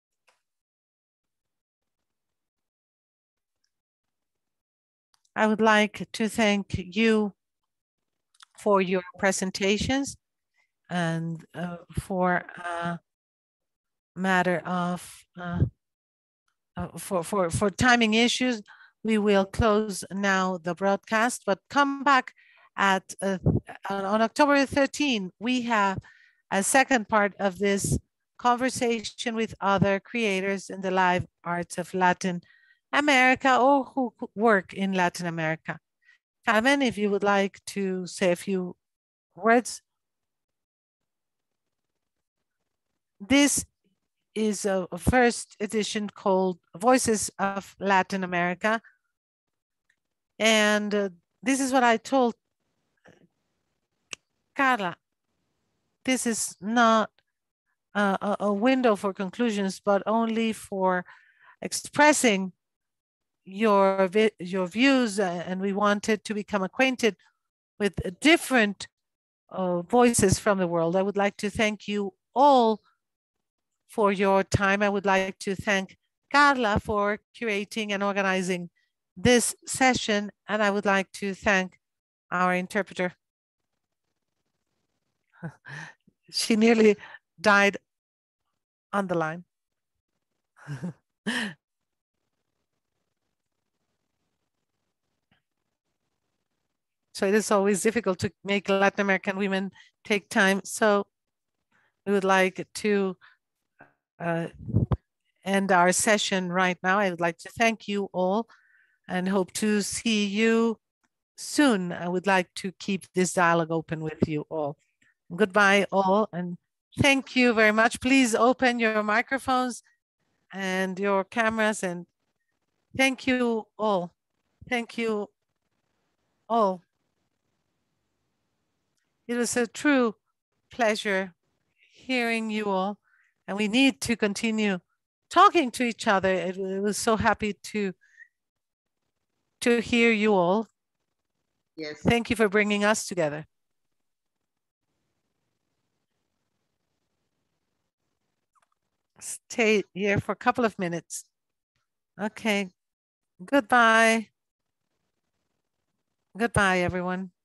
I would like to thank you for your presentations and uh, for a matter of uh, uh, for for for timing issues. We will close now the broadcast, but come back at uh, on October thirteenth. We have a second part of this conversation with other creators in the live arts of Latin America or who work in Latin America. Carmen, if you would like to say a few words. This is a first edition called Voices of Latin America. And uh, this is what I told Carla. This is not uh, a window for conclusions, but only for expressing your, your views. And we wanted to become acquainted with different uh, voices from the world. I would like to thank you all for your time. I would like to thank Carla for curating and organizing this session. And I would like to thank our interpreter. She nearly died on the line. So it is always difficult to make Latin American women take time. So we would like to uh, end our session right now. I would like to thank you all and hope to see you soon. I would like to keep this dialogue open with you all. Goodbye all, and thank you very much. Please open your microphones and your cameras, and thank you all. Thank you all. It was a true pleasure hearing you all, and we need to continue talking to each other. It, it was so happy to to hear you all. Yes. Thank you for bringing us together. Stay here for a couple of minutes. Okay. Goodbye. Goodbye, everyone.